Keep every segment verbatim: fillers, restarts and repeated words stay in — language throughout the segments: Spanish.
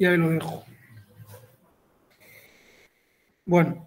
Y ahí lo dejo. Bueno.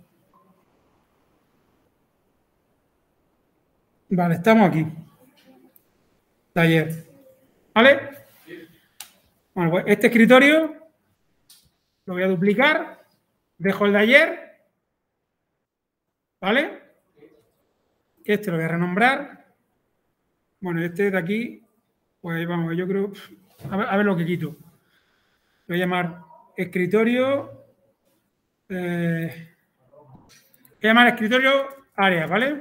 Vale, estamos aquí. Taller. ¿Vale? Bueno, pues este escritorio lo voy a duplicar. Dejo el de ayer. ¿Vale? Este lo voy a renombrar. Bueno, este de aquí, pues vamos, yo creo... A ver, a ver lo que quito. Lo voy a llamar escritorio... Eh, voy a llamar escritorio áreas, ¿vale?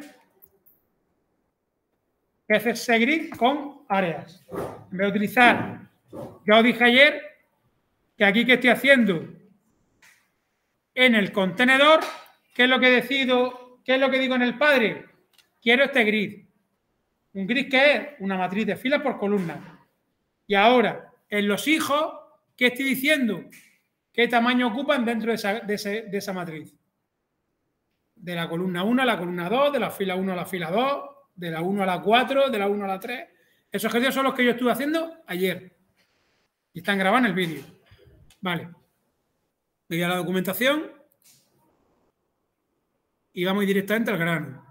Que es Segrid con áreas. En vez de utilizar, ya os dije ayer, que aquí que estoy haciendo en el contenedor, ¿qué es lo que decido? ¿Qué es lo que digo en el padre? Quiero este grid. Un grid que es una matriz de filas por columna. Y ahora, en los hijos, ¿qué estoy diciendo? ¿Qué tamaño ocupan dentro de esa, de ese, de esa matriz? De la columna uno a la columna dos, de la fila uno a la fila dos, de la uno a la cuatro, de la uno a la tres. Esos ejercicios son los que yo estuve haciendo ayer. Y están grabados en el vídeo. Vale. Me voy a la documentación y vamos directamente al grano.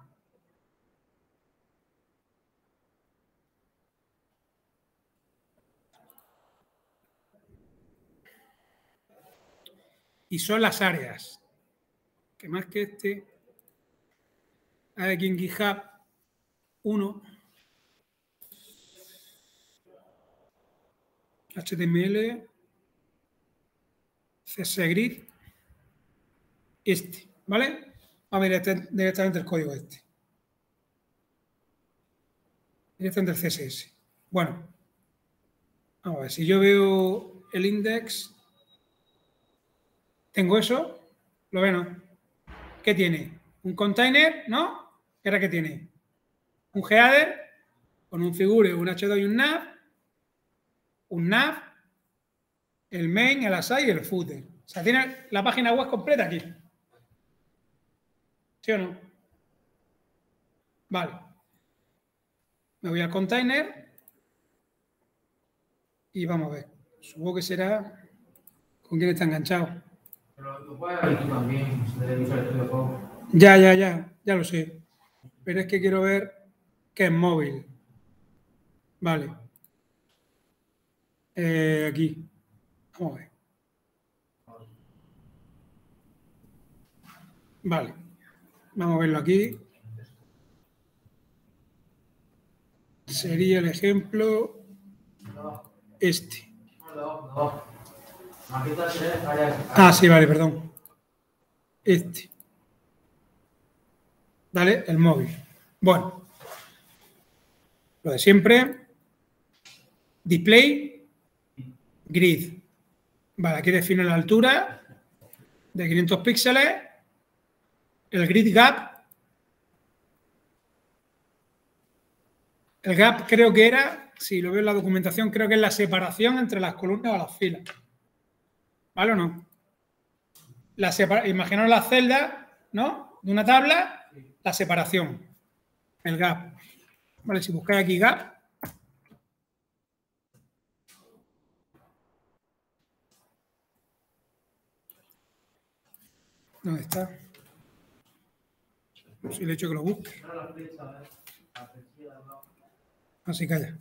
Y son las áreas. Que más que este, hay aquí en GitHub uno, H T M L, C S Grid, este, ¿vale? Vamos a ver directamente el código este. Directamente el C S S. Bueno, vamos a ver, si yo veo el index, tengo eso, lo veo, ¿no? ¿Qué tiene? Un container, ¿no? ¿Qué era que tiene? Un header con un figure, un H dos y un nav, un nav, el main, el aside y el footer. O sea, tiene la página web completa aquí. ¿Sí o no? Vale. Me voy al container y vamos a ver. Supongo que será con quién está enganchado. Pero tú puedes abrir tú también, desde Visual Studio Code. Ya, ya, ya, ya lo sé. Pero es que quiero ver qué es móvil. Vale. Eh, aquí. Vamos a ver. Vale. Vamos a verlo aquí. Sería el ejemplo este. Ah, sí, vale, perdón. Este. ¿Vale? El móvil. Bueno. Lo de siempre. Display. Grid. Vale, aquí defino la altura de quinientos píxeles. El grid gap. El gap creo que era, si lo veo en la documentación, creo que es la separación entre las columnas o las filas. ¿Vale o no? La separa- Imaginaos las celdas, ¿no? De una tabla, la separación. El gap. Vale, si buscáis aquí gap. ¿Dónde está? Si le he hecho que lo busque. Así calla.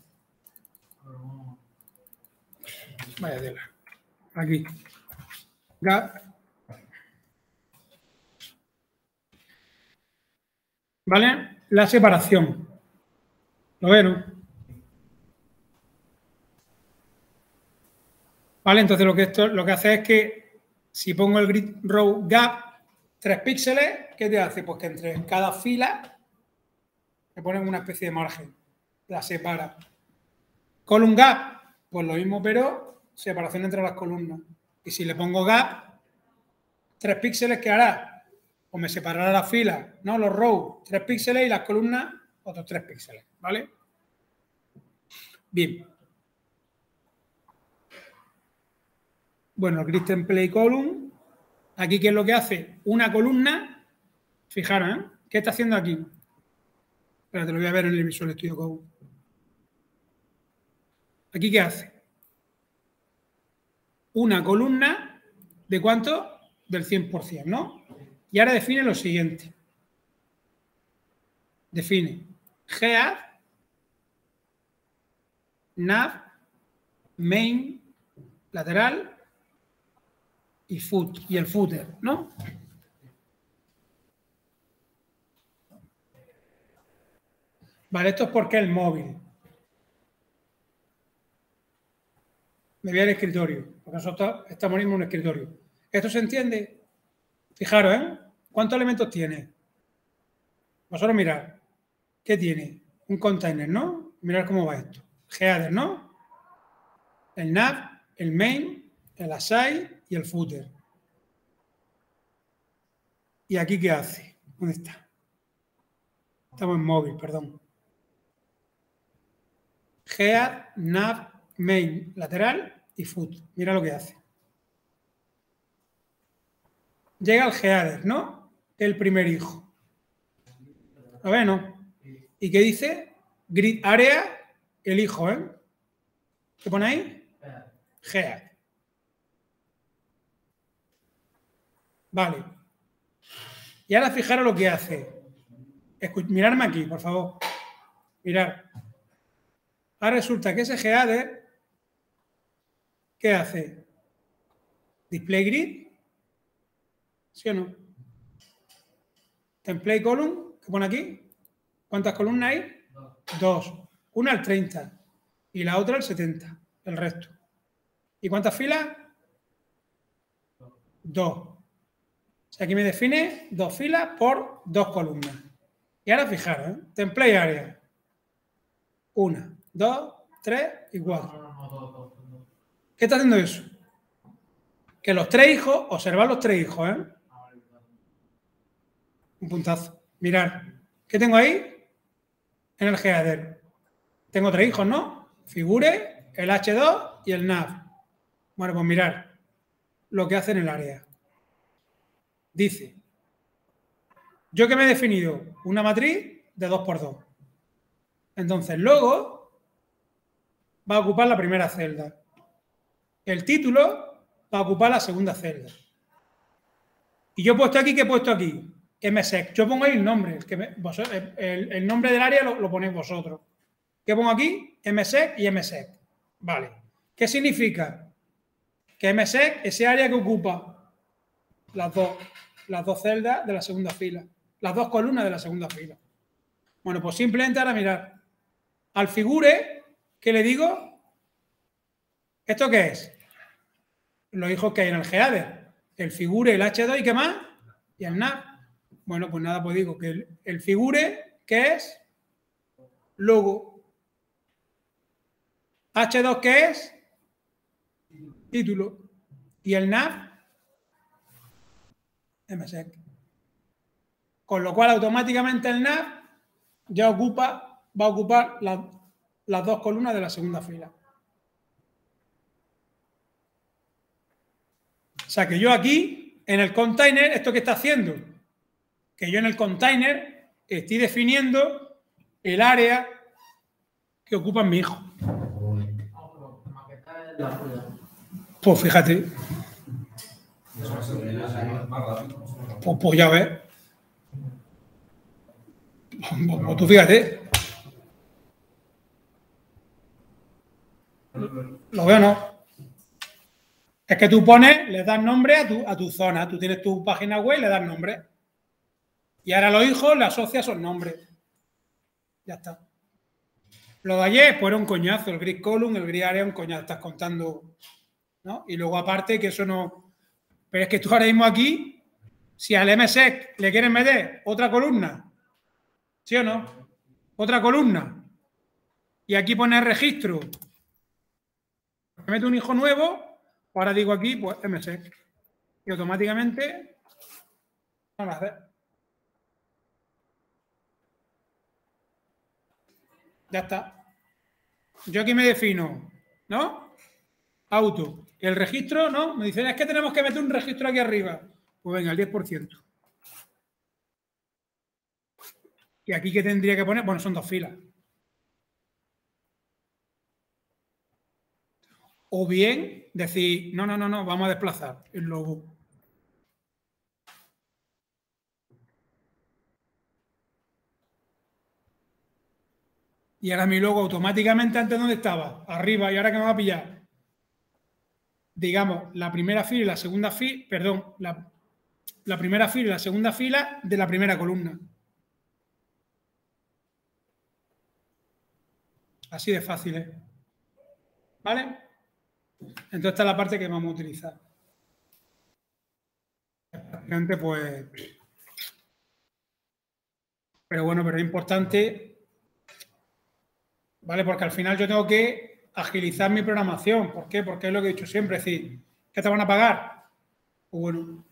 Vaya tela. Aquí. Gap. ¿Vale? La separación. ¿Lo ven, no? ¿Vale? Entonces lo que esto lo que hace es que si pongo el grid row gap tres píxeles, ¿qué te hace? Pues que entre cada fila me ponen una especie de margen. La separa. Column gap, pues lo mismo, pero separación entre las columnas. Y si le pongo gap, tres píxeles, ¿qué hará? Pues me separará la fila, ¿no? Los rows, tres píxeles y las columnas, otros tres píxeles, ¿vale? Bien. Bueno, el grid template column. Aquí, ¿qué es lo que hace? Una columna. Fijaros, ¿eh? ¿Qué está haciendo aquí? Espérate, lo voy a ver en el Visual Studio Code. ¿Aquí qué hace? una columna de ¿cuánto? Del cien por ciento, ¿no? Y ahora define lo siguiente. Define head, nav, main, lateral y foot, y el footer, ¿no? Vale, esto es porque es el móvil. Me voy al escritorio, porque nosotros estamos mismo en un escritorio. ¿Esto se entiende? Fijaros, ¿eh? ¿Cuántos elementos tiene? Vosotros mirad. ¿Qué tiene? Un container, ¿no? Mirad cómo va esto. Header, ¿no? El nav, el main, el aside y el footer. ¿Y aquí qué hace? ¿Dónde está? Estamos en móvil, perdón. Head, nav, main, lateral y foot. Mira lo que hace. Llega al header, ¿no? El primer hijo. ¿Lo ves, no? ¿Y qué dice? Grid area, el hijo, ¿eh? ¿Qué pone ahí? Head. Vale. Y ahora fijaros lo que hace. Escuch Miradme aquí, por favor. Mirad. Ahora resulta que ese header, ¿qué hace? Display grid, ¿sí o no? Template column, ¿qué pone aquí? ¿Cuántas columnas hay? Dos. Una al treinta y la otra al setenta, el resto. ¿Y cuántas filas? Dos. O sea, aquí me define dos filas por dos columnas. Y ahora fijaros, ¿eh? Template area. Una, dos, tres y cuatro. ¿Qué está haciendo eso? Que los tres hijos, observad los tres hijos, ¿eh? Un puntazo. Mirad. ¿Qué tengo ahí? En el header. Tengo tres hijos, ¿no? Figure, el hache dos y el nav. Bueno, pues mirad lo que hace en el área. Dice, yo que me he definido una matriz de dos por dos. Entonces, luego va a ocupar la primera celda. El título va a ocupar la segunda celda. Y yo he puesto aquí, ¿qué he puesto aquí? msec. Yo pongo ahí el nombre. El, que me, vosotros, el, el nombre del área lo, lo ponéis vosotros. ¿Qué pongo aquí? msec y msec. Vale. ¿Qué significa? Que msec, ese área que ocupa las dos, las dos celdas de la segunda fila. Las dos columnas de la segunda fila. Bueno, pues simplemente ahora mirar. Al figure, ¿qué le digo? ¿Esto qué es? Los hijos que hay en el header. El figure, el hache dos y ¿qué más? Y el nav. Bueno, pues nada, pues digo que el, el figure, ¿qué es? Logo. hache dos, ¿qué es? Título. Y el nav, msec. Con lo cual, automáticamente el nav ya ocupa, va a ocupar la, las dos columnas de la segunda fila. O sea que yo aquí, en el container, ¿esto qué está haciendo? Que yo en el container estoy definiendo el área que ocupa mi hijo. Pues fíjate. Pues, pues ya ves. Pues tú fíjate. Lo veo, ¿no? Es que tú pones, le das nombre a tu, a tu zona. Tú tienes tu página web y le das nombre. Y ahora los hijos le asocias esos nombres. Ya está. Lo de ayer, pues era un coñazo. El grid column, el grid area, un coñazo. Estás contando, ¿no? Y luego aparte que eso no... Pero es que tú ahora mismo aquí, si al msec le quieres meter otra columna, ¿sí o no? Otra columna. Y aquí pones registro. Me meto un hijo nuevo, ahora digo aquí, pues msec. Y automáticamente no lo hace. Ya está. Yo aquí me defino, ¿no? Auto. El registro, ¿no? Me dicen, es que tenemos que meter un registro aquí arriba. Pues venga, el diez por ciento. Y aquí, ¿qué tendría que poner? Bueno, son dos filas. O bien decir, no, no, no, no, vamos a desplazar el logo. Y ahora mi logo automáticamente antes ¿dónde estaba? Arriba. ¿Y ahora qué me va a pillar? Digamos, la primera fila y la segunda fila, perdón, la, la primera fila y la segunda fila de la primera columna. Así de fácil, ¿eh? ¿Vale? Entonces esta es la parte que vamos a utilizar. Prácticamente, pues... Pero bueno, pero es importante, ¿vale? Porque al final yo tengo que agilizar mi programación. ¿Por qué? Porque es lo que he dicho siempre. Es decir, ¿qué te van a pagar? Pues bueno,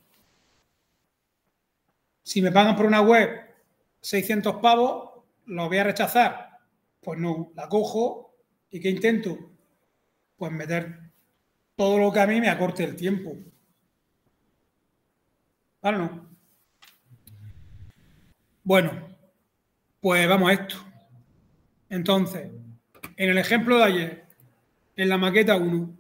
si me pagan por una web seiscientos pavos, ¿lo voy a rechazar? Pues no, la cojo y ¿qué intento? Pues meter todo lo que a mí me acorte el tiempo. ¿Vale o no? Bueno, pues vamos a esto. Entonces, en el ejemplo de ayer, en la maqueta uno,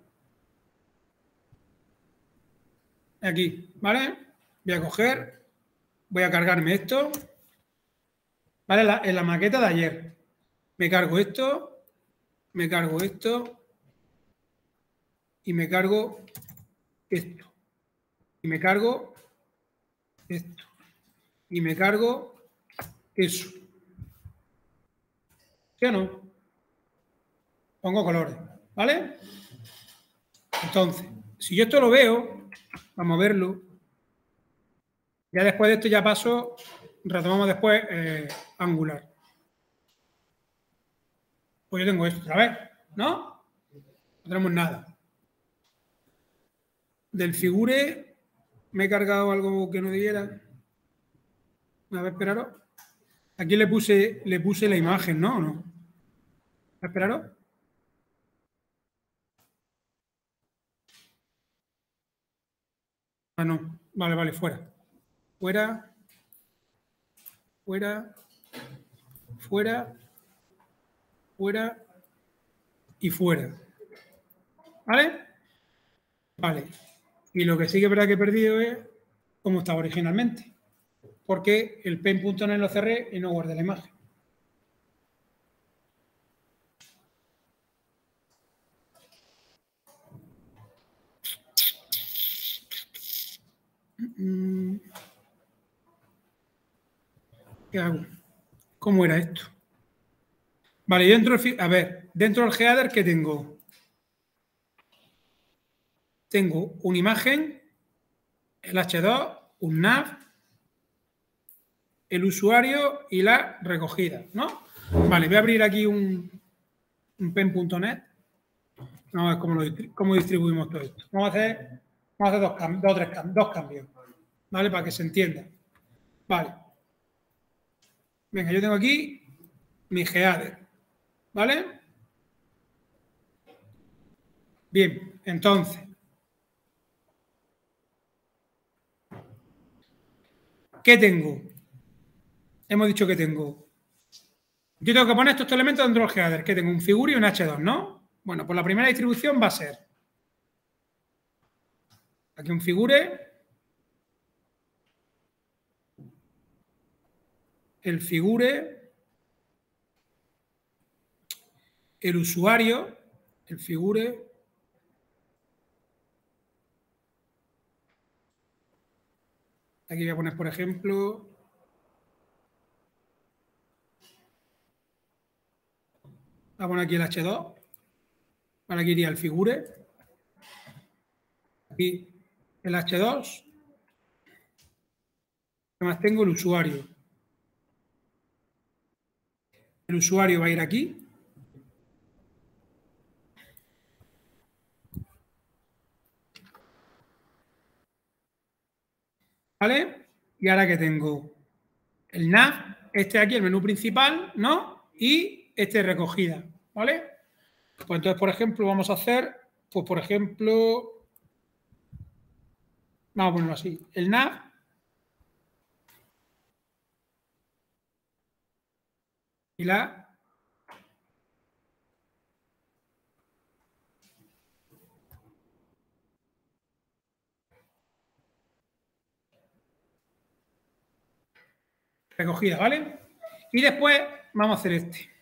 aquí, ¿vale? Voy a coger, voy a cargarme esto, ¿vale? La, en la maqueta de ayer, me cargo esto, me cargo esto y me cargo esto. Y me cargo esto. Y me cargo eso. ¿Sí o no? Pongo colores, ¿vale? Entonces, si yo esto lo veo, vamos a verlo. Ya después de esto ya paso, retomamos después eh, Angular. Pues yo tengo esto otra vez, ¿no? No tenemos nada. Del figure me he cargado algo que no debiera. A ver, esperaros. Aquí le puse, le puse la imagen, ¿no? ¿O no? Esperaros. Ah, no. Vale, vale, fuera. Fuera. Fuera. Fuera. Fuera. Y fuera. ¿Vale? Vale. Y lo que sí que es verdad que he perdido es cómo estaba originalmente. Porque el pen.net lo cerré y no guardé la imagen. ¿Qué hago? ¿Cómo era esto? Vale, dentro del, a ver, dentro del header, ¿qué tengo? Tengo una imagen, el hache dos, un nav, el usuario y la recogida, ¿no? Vale, voy a abrir aquí un, un pen.net. Vamos a ver cómo, lo, cómo distribuimos todo esto. Vamos a hacer, vamos a hacer dos, cambios, dos, tres cambios, dos cambios, ¿vale? Para que se entienda. Vale. Venga, yo tengo aquí mi header, ¿vale? Bien, entonces, ¿qué tengo? Hemos dicho que tengo. Yo tengo que poner estos elementos dentro del header, que tengo un figure y un hache dos, ¿no? Bueno, pues la primera distribución va a ser aquí un figure, el figure, el usuario, el figure, aquí voy a poner, por ejemplo, voy a poner aquí el hache dos, para aquí iría el figure, aquí el hache dos, además tengo el usuario. El usuario va a ir aquí. ¿Vale? Y ahora que tengo el nav, este aquí, el menú principal, ¿no? Y este recogida, ¿vale? Pues entonces, por ejemplo, vamos a hacer, pues por ejemplo, vamos a ponerlo así, el nav y la recogida, ¿vale? Y después vamos a hacer este.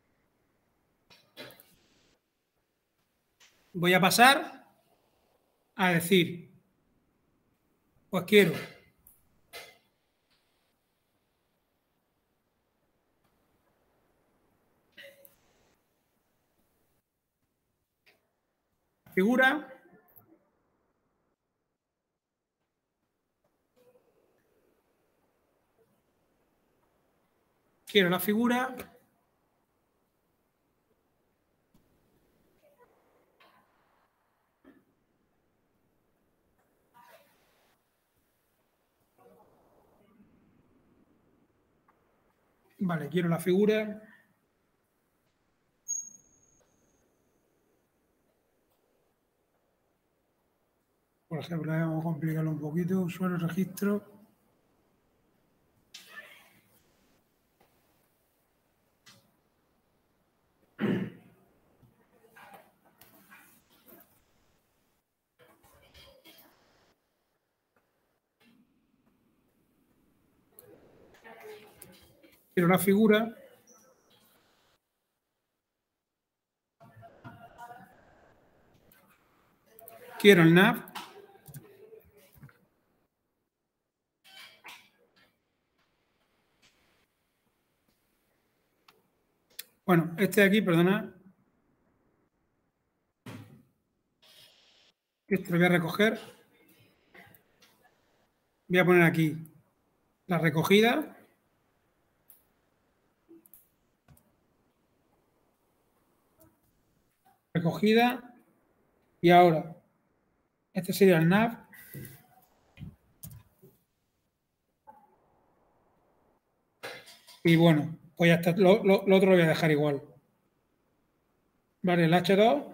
Voy a pasar a decir, pues quiero figura, quiero la figura, vale, quiero la figura, por ejemplo, vamos a complicarlo un poquito, usuario, registro. Quiero la figura. Quiero el nav. Bueno, este de aquí, perdona. Este lo voy a recoger. Voy a poner aquí la recogida. Recogida. Y ahora, este sería el nav. Y bueno, pues ya está. Lo, lo, lo otro lo voy a dejar igual. Vale, el hache dos.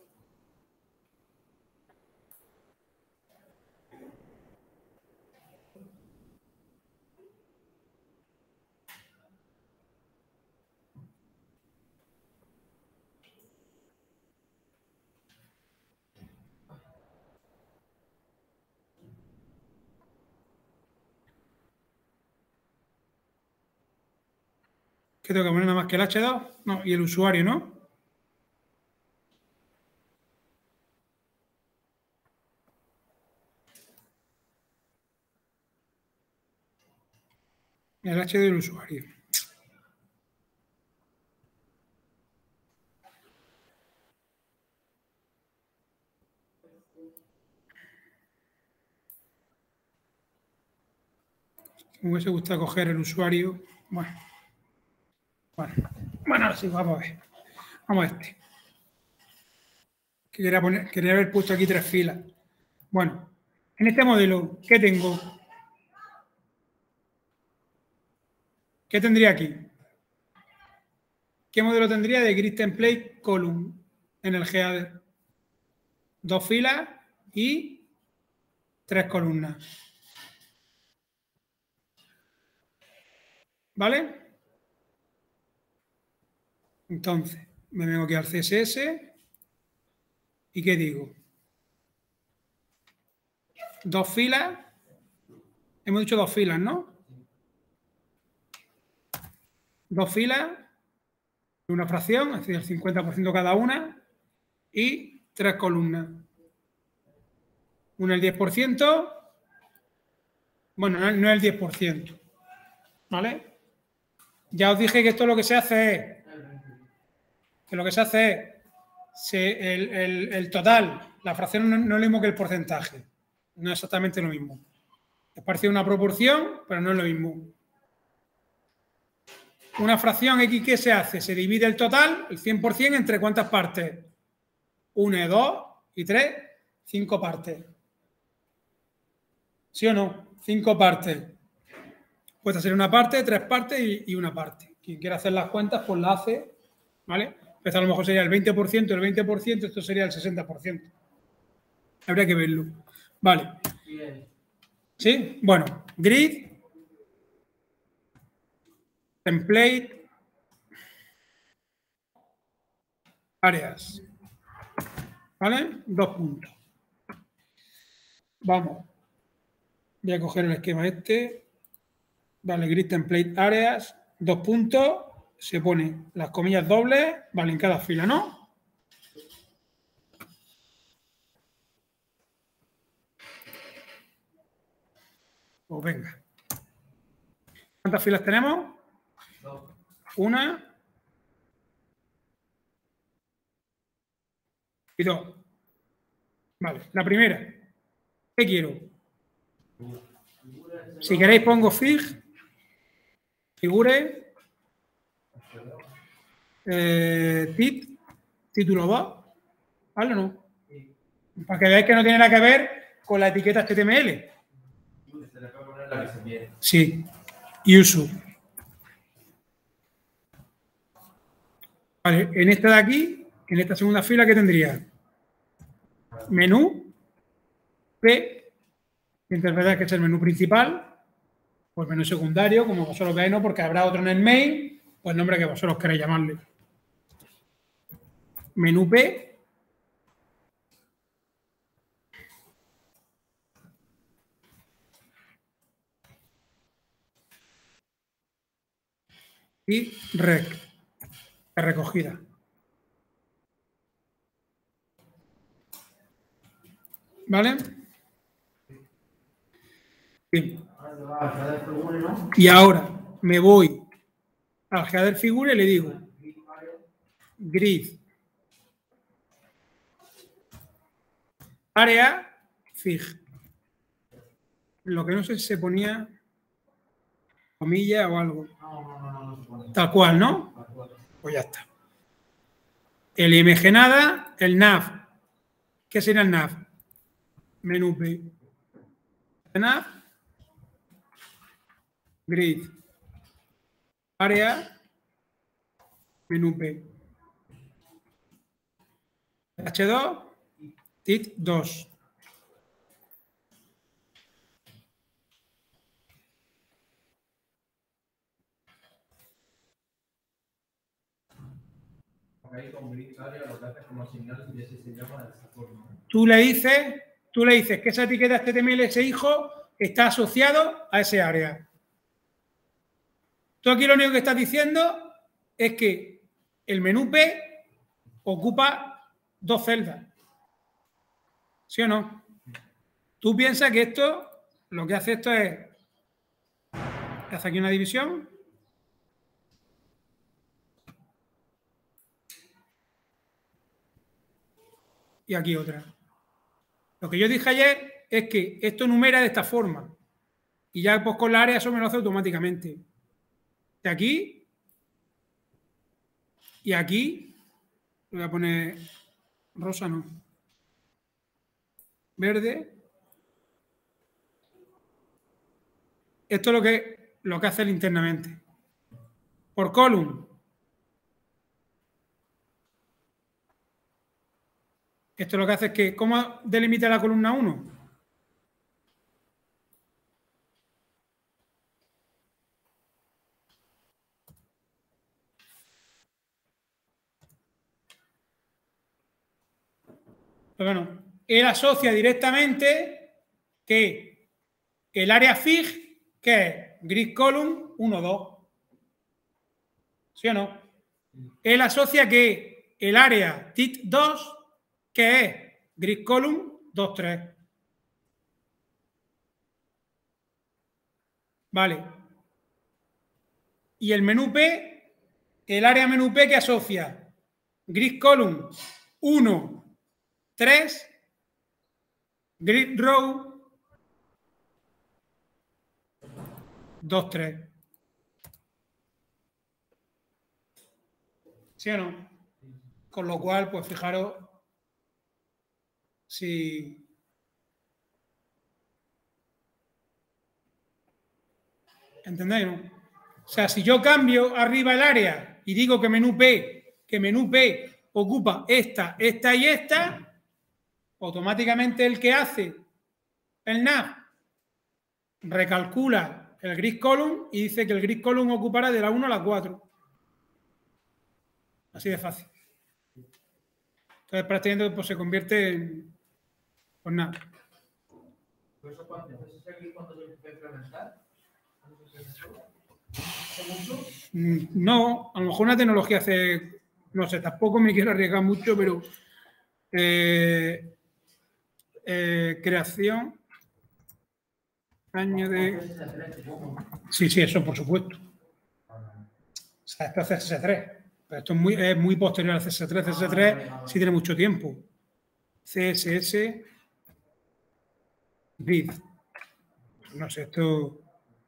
¿Qué tengo que poner nada más que el hache dos? No, y el usuario, ¿no? El hache del usuario. Me hubiese gustado coger el usuario. Bueno. Bueno, bueno, ahora sí, vamos a ver. Vamos a este. Que quería, poner, quería haber puesto aquí tres filas. Bueno, en este modelo, ¿qué tengo? ¿Qué tendría aquí? ¿Qué modelo tendría de grid template column en el header? Dos filas y tres columnas. ¿Vale? Entonces, me vengo aquí al C S S y ¿qué digo? Dos filas. Hemos dicho dos filas, ¿no? Dos filas de una fracción, es decir, el cincuenta por ciento cada una, y tres columnas. Una el diez por ciento. Bueno, no, no es el diez por ciento. ¿Vale? Ya os dije que esto lo que se hace es que lo que se hace es se, el, el, el total, la fracción no, no es lo mismo que el porcentaje. No es exactamente lo mismo. Es parecido a una proporción, pero no es lo mismo. Una fracción X, ¿qué se hace? Se divide el total, el cien por ciento, entre ¿cuántas partes? Una, dos y tres, cinco partes. ¿Sí o no? Cinco partes. Puede ser una parte, tres partes y, y una parte. Quien quiera hacer las cuentas, pues la hace, ¿vale? Pues a lo mejor sería el veinte por ciento, el veinte por ciento, esto sería el sesenta por ciento. Habría que verlo. Vale. ¿Sí? Bueno, grid, template, áreas. ¿Vale? Dos puntos. Vamos. Voy a coger el esquema este. Vale, grid template areas, dos puntos, se pone las comillas dobles, vale, en cada fila, ¿no? Pues venga. ¿Cuántas filas tenemos? Dos. Una y dos. Vale, la primera. ¿Qué quiero? Si queréis pongo fig, figure, eh, tit, título dos, ¿vale o no? Para que veáis que no tiene nada que ver con la etiqueta H T M L. Se le puede poner la que se quiere. Sí, usu. Vale, en esta de aquí, en esta segunda fila, ¿qué tendría? Menú, P, interpretar que es el menú principal, pues menú secundario, como vosotros veis, no, porque habrá otro en el main, pues nombre que vosotros queréis llamarle. Menú P. Y rec, de recogida. ¿Vale? Bien. Y ahora me voy al header figure y le digo grid área fig. Lo que no sé si se ponía comilla o algo. Tal cual, ¿no? Pues ya está. El I M G nada, el nav. ¿Qué sería el nav? Menú P. Nav. Grid. Área. Menú P. H dos. Tit dos. Ahí con grid área lo que hace es como asignar y ese se llama de esta forma. Tú le dices, tú le dices que esa etiqueta H T M L, ese hijo, está asociado a ese área. Tú aquí lo único que estás diciendo es que el menú P ocupa dos celdas. ¿Sí o no? Tú piensas que esto, lo que hace esto es, hace aquí una división. Y aquí otra. Lo que yo dije ayer es que esto numera de esta forma. Y ya pues con la área eso me lo hace automáticamente. De aquí y aquí, voy a poner rosa, no. Verde. Esto es lo que, lo que hace él internamente. Por column. Esto lo que hace es que, ¿cómo delimita la columna uno? Pues bueno, él asocia directamente que el área fig, que es grid column uno, dos. ¿Sí o no? Él asocia que el área tit dos, que es grid column dos, tres. Vale. Y el menú P, el área menú P que asocia grid column uno, tres, grid row dos, tres. ¿Sí o no? Con lo cual, pues fijaros si... ¿Entendéis, no? O sea, si yo cambio arriba el área y digo que menú P, que menú P ocupa esta, esta y esta, automáticamente el que hace el nav recalcula el grid column y dice que el grid column ocupará de la uno a la cuatro. Así de fácil. Entonces prácticamente pues, se convierte en... Pues nada. ¿Eso cuánto? ¿Eso es aquí cuando se empieza a implementar? No, a lo mejor una tecnología hace, no sé, tampoco me quiero arriesgar mucho, pero eh, eh, creación, año de... Sí, sí, eso por supuesto. O sea, esto es C S S tres, pero esto es muy, es muy posterior al C S S tres. C S S tres sí tiene mucho tiempo. C S S Grid. No sé, esto...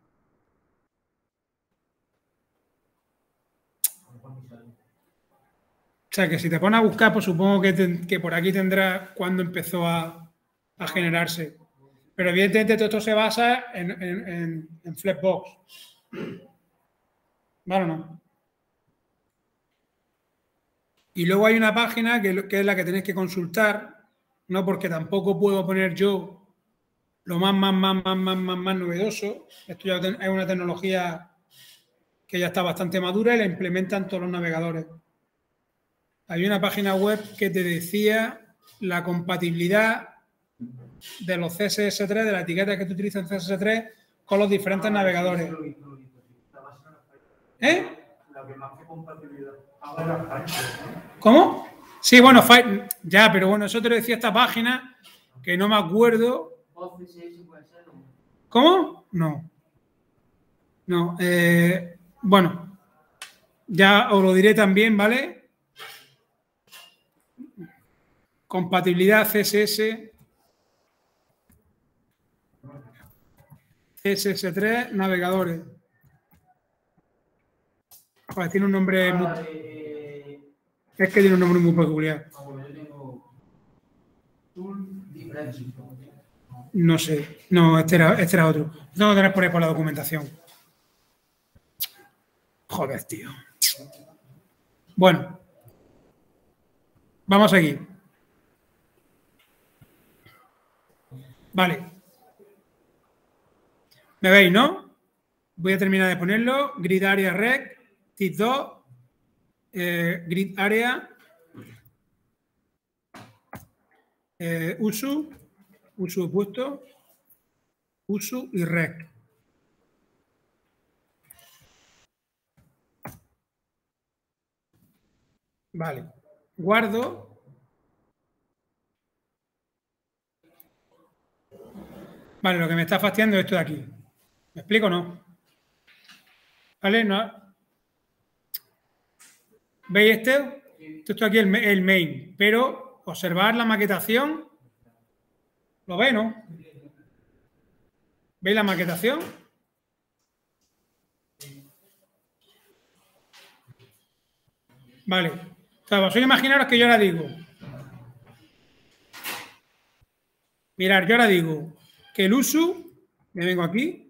O sea, que si te pones a buscar, pues supongo que, te, que por aquí tendrás cuándo empezó a, a generarse. Pero evidentemente todo esto se basa en, en, en, en Flexbox. ¿Vale o no? Y luego hay una página que, que es la que tenéis que consultar, no porque tampoco puedo poner yo lo más, más, más, más, más, más, más novedoso. Esto ya es una tecnología que ya está bastante madura y la implementan todos los navegadores. Hay una página web que te decía la compatibilidad de los C S S tres, de la etiqueta que tú utilizas en C S S tres con los diferentes navegadores. ¿Eh? ¿Cómo? Sí, bueno, ya, pero bueno, eso te lo decía esta página, que no me acuerdo. ¿Cómo? No. No, eh, bueno, ya os lo diré también, ¿vale? Compatibilidad C S S, C S S tres, navegadores. Joder, tiene un nombre muy... Es que tiene un nombre muy peculiar. No sé, no, este era, este era otro. Tengo que tener por ahí por la documentación. Joder, tío. Bueno, vamos aquí. Vale. ¿Me veis, no? Voy a terminar de ponerlo. Grid area rec, T I P dos, eh, grid area, eh, usu, usu opuesto, usu y rec. Vale. Guardo. Vale, lo que me está fastidiando es esto de aquí. ¿Me explico o no? ¿Vale? No. ¿Veis este? Esto aquí es el, el main, pero observar la maquetación. ¿Lo veis, no? ¿Veis la maquetación? Vale. O sea, vosotros imaginaros que yo ahora digo. Mirad, yo ahora digo que el uso, me vengo aquí,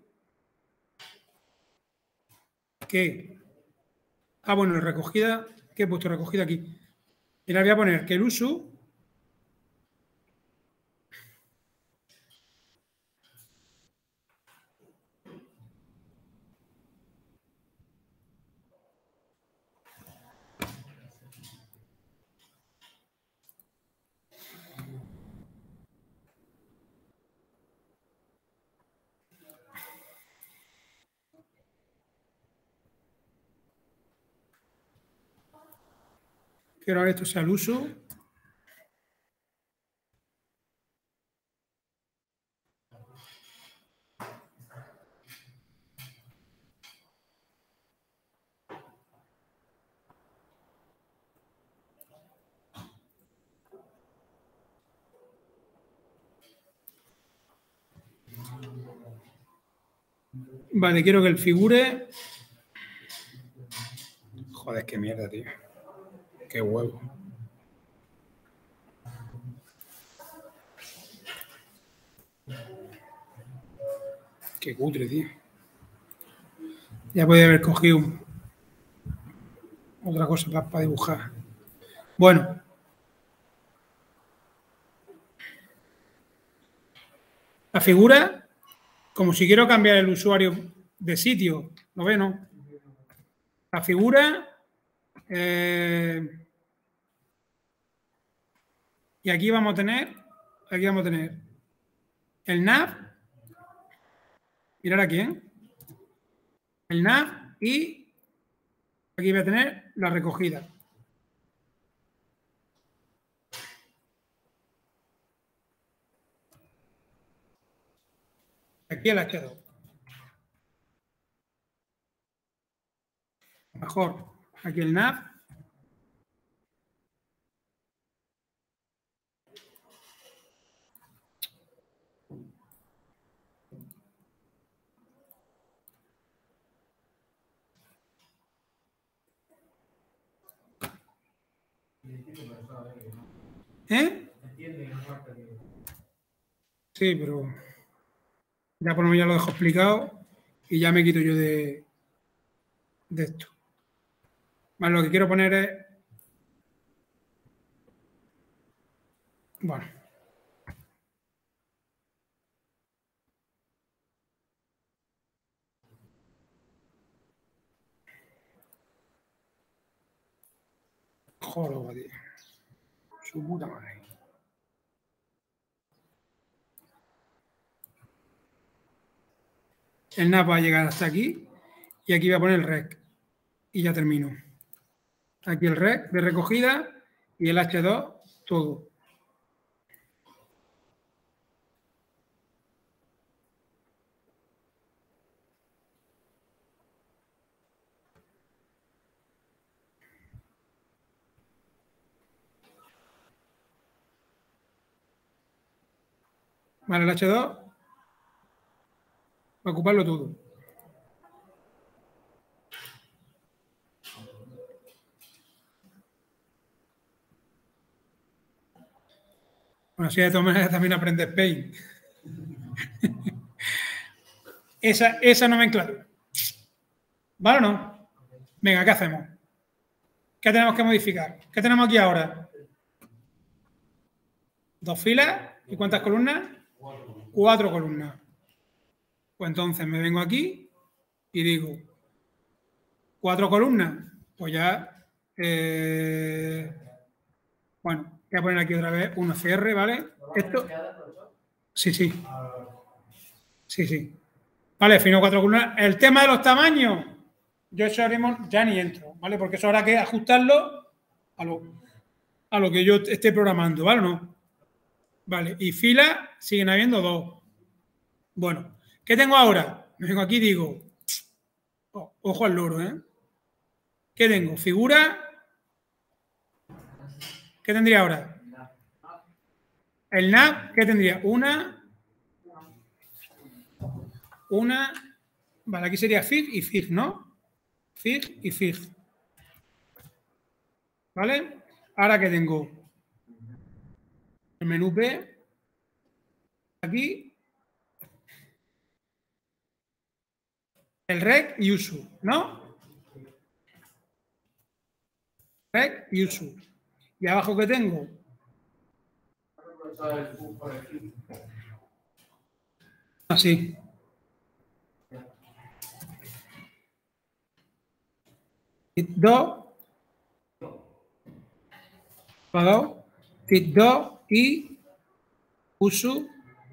que, ah, bueno, recogida, ¿qué he puesto? Recogida aquí. Mirad, voy a poner que el uso, quiero que esto sea el uso. Vale, quiero que el figure. Joder, qué mierda, tío. Qué huevo. Qué cutre, tío. Ya podía haber cogido otra cosa para, para dibujar. Bueno. La figura, como si quiero cambiar el usuario de sitio, ¿lo ven, no? La figura, eh, y aquí vamos a tener, aquí vamos a tener el nav, mirar aquí, ¿eh? el nav y aquí voy a tener la recogida. Aquí el hache dos. Mejor, aquí el nav. ¿Eh? Sí, pero ya por lo menos ya lo dejo explicado y ya me quito yo de, de esto. Vale, lo que quiero poner es... Bueno. Joder, tío. Su puta madre. El nav va a llegar hasta aquí y aquí voy a poner el rec y ya termino. Aquí el rec de recogida y el hache dos, todo. Vale, el hache dos va a ocuparlo todo. Bueno, así de todas maneras también aprendes Paint. esa, esa nomenclatura. ¿Vale o no? Venga, ¿qué hacemos? ¿Qué tenemos que modificar? ¿Qué tenemos aquí ahora? Dos filas. ¿Y cuántas columnas? Cuatro, Cuatro columnas. Pues entonces me vengo aquí y digo, cuatro columnas. Pues ya, eh, bueno, voy a poner aquí otra vez un C R, ¿vale? Esto, sí, sí. Sí, sí. Vale, fino cuatro columnas. El tema de los tamaños, yo eso haremos, ya ni entro, ¿vale? Porque eso habrá que ajustarlo a lo, a lo que yo esté programando, ¿vale o no? Vale, y filas siguen habiendo dos. Bueno, ¿qué tengo ahora? Me vengo aquí y digo, oh, ojo al loro, ¿eh? ¿Qué tengo? Figura. ¿Qué tendría ahora? El nav, ¿qué tendría? Una. Una. Vale, aquí sería fig y fig, ¿no? Fig y fig. ¿Vale? Ahora que tengo el menú P. Aquí. El rec y uso, ¿no? Rec y uso. Y abajo que tengo. Así. dos. Pagado. Fit dos y uso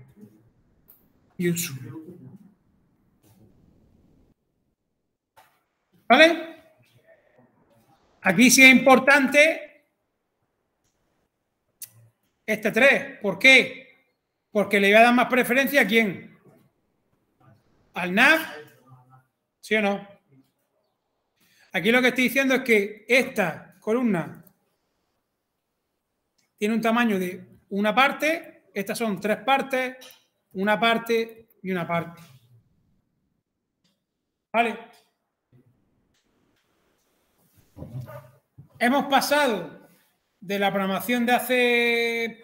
y uso. ¿Vale? Aquí sí es importante este tres. ¿Por qué? Porque le voy a dar más preferencia a quién. Al nav. ¿Sí o no? Aquí lo que estoy diciendo es que esta columna tiene un tamaño de una parte. Estas son tres partes, una parte y una parte. ¿Vale? Hemos pasado de la programación de hace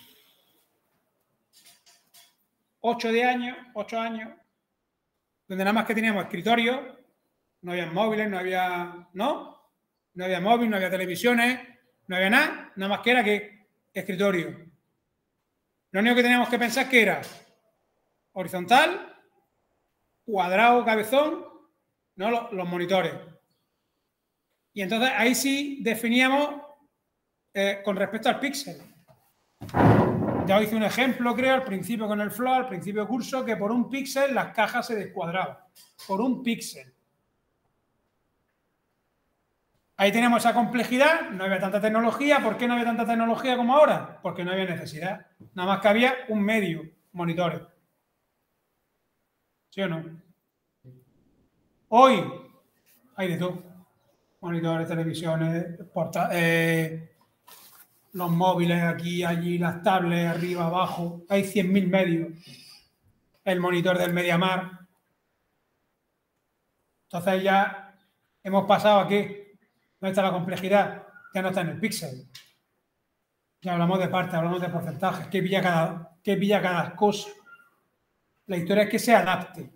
ocho de años, ocho años, donde nada más que teníamos escritorio, no había móviles, no había, ¿no? No había móvil, no había televisiones, no había nada, nada más que era que escritorio. Lo único que teníamos que pensar que era horizontal, cuadrado, cabezón, ¿no? Los, los monitores. Y entonces ahí sí definíamos eh, con respecto al píxel. Ya os hice un ejemplo, creo, al principio con el flow, al principio del curso, que por un píxel las cajas se descuadraban. Por un píxel. Ahí tenemos esa complejidad, no había tanta tecnología. ¿Por qué no había tanta tecnología como ahora? Porque no había necesidad. Nada más que había un medio, monitores. ¿Sí o no? Hoy hay de todo. Monitores, televisiones, porta eh, los móviles aquí, allí, las tablets, arriba, abajo. Hay cien mil medios. El monitor del MediaMarkt. Entonces ya hemos pasado aquí. ¿Dónde está la complejidad? Ya no está en el píxel. Ya hablamos de partes, hablamos de porcentajes. ¿Qué pilla cada, qué pilla cada cosa? La historia es que se adapte.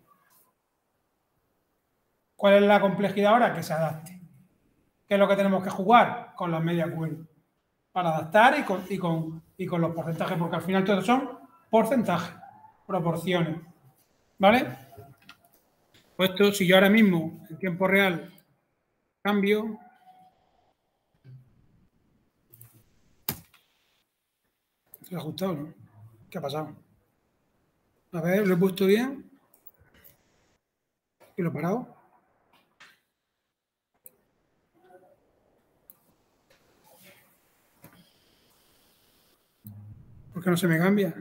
¿Cuál es la complejidad ahora? Que se adapte. ¿Qué es lo que tenemos que jugar? Con las media query. Para adaptar y con, y, con, y con los porcentajes, porque al final todos son porcentajes, proporciones. ¿Vale? Pues esto, si yo ahora mismo, en tiempo real, cambio. ¿Se ha ajustado, no? ¿Qué ha pasado? A ver, lo he puesto bien. ¿Y lo he parado? ¿Por qué no se me cambia?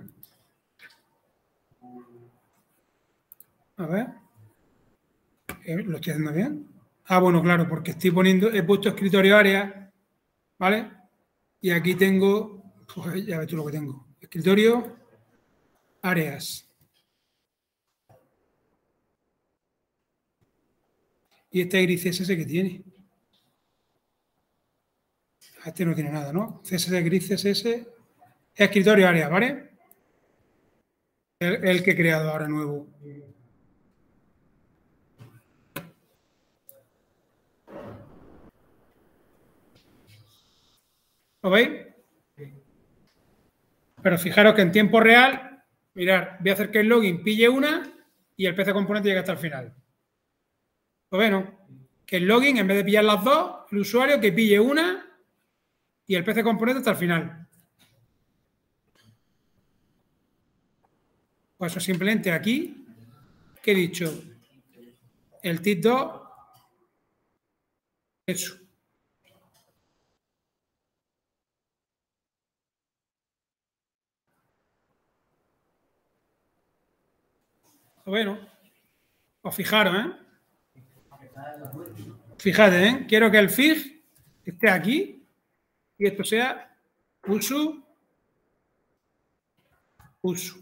A ver. ¿Lo estoy haciendo bien? Ah, bueno, claro, porque estoy poniendo, he puesto escritorio área, ¿vale? Y aquí tengo, pues ya ves tú lo que tengo. Escritorio, áreas. Y este gris C S S que tiene. Este no tiene nada, ¿no? C S S gris C S S, escritorio área, ¿vale? El, el que he creado ahora nuevo. ¿Lo veis? Pero fijaros que en tiempo real, mirad, voy a hacer que el login pille una y el P C componente llegue hasta el final. ¿Lo veis, no? Que el login, en vez de pillar las dos, el usuario que pille una y el P C componente hasta el final. Pues eso simplemente aquí, que he dicho, el T I C dos, eso. Bueno, pues fijaros, ¿eh? Fíjate, ¿eh? Quiero que el fig esté aquí y esto sea usu, usu.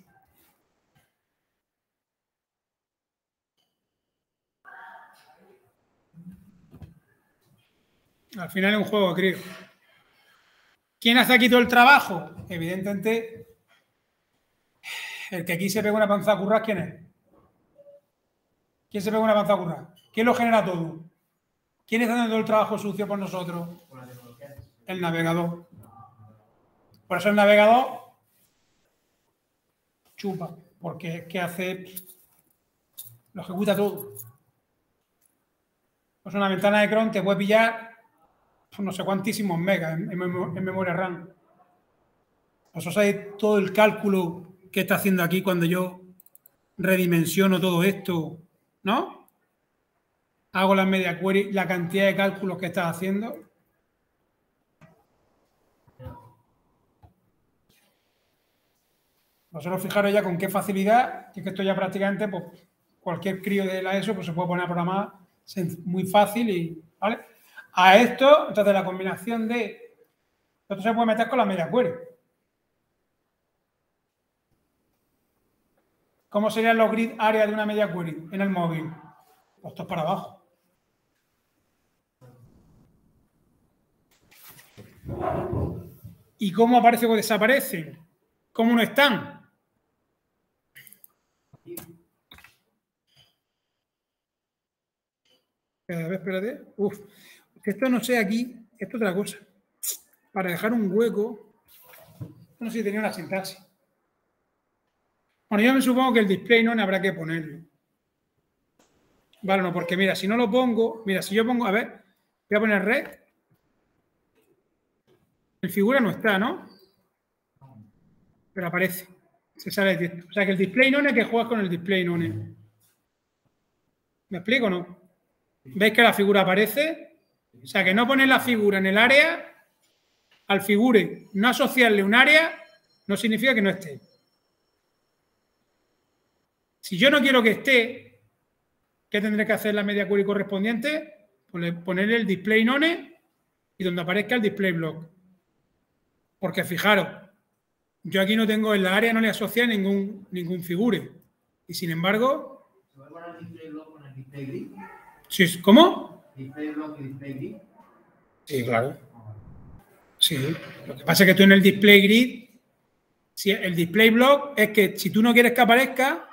Al final es un juego, creo. ¿Quién hace aquí todo el trabajo? Evidentemente, el que aquí se pega una panza a currar, ¿quién es? ¿Quién se pega una panza a currar? ¿Quién lo genera todo? ¿Quién está haciendo todo el trabajo sucio por nosotros? El navegador. Por eso el navegador chupa, porque es que hace, lo ejecuta todo. Pues una ventana de Chrome te puede pillar no sé cuantísimos megas en, en, en memoria RAM. ¿Vosotros sabéis todo el cálculo que está haciendo aquí cuando yo redimensiono todo esto? ¿No? Hago la media query, la cantidad de cálculos que está haciendo. Vosotros fijaros ya con qué facilidad, que es que esto ya prácticamente, pues, cualquier crío de la ESO pues, se puede poner a programar muy fácil y, ¿vale? A esto, entonces la combinación de, esto se puede meter con la media query. ¿Cómo serían los grid áreas de una media query en el móvil? Pues esto es para abajo. ¿Y cómo aparece o desaparecen? ¿Cómo no están? A ver, espérate. Uf, esto no sé aquí, esto es otra cosa. Para dejar un hueco, no sé si tenía una sintaxis. Bueno, yo me supongo que el display no habrá que ponerlo. Vale, no, porque mira, si no lo pongo, mira, si yo pongo, a ver, voy a poner red. El figura no está, ¿no? Pero aparece. Se sale de texto. O sea que el display none es que juegas con el display none. ¿Me explico o no? ¿Veis que la figura aparece? O sea, que no poner la figura en el área, al figure no asociarle un área, no significa que no esté. Si yo no quiero que esté, ¿qué tendré que hacer la media query correspondiente? Pues ponerle el display none y donde aparezca el display block. Porque fijaros, yo aquí no tengo en la área, no le asocia ningún, ningún figure. Y sin embargo... ¿Se va a poner el display block con el display grid? Sí, ¿cómo? ¿Display block y display grid? Sí, claro. Sí. Lo que pasa es que tú en el display grid, si el display block es que si tú no quieres que aparezca,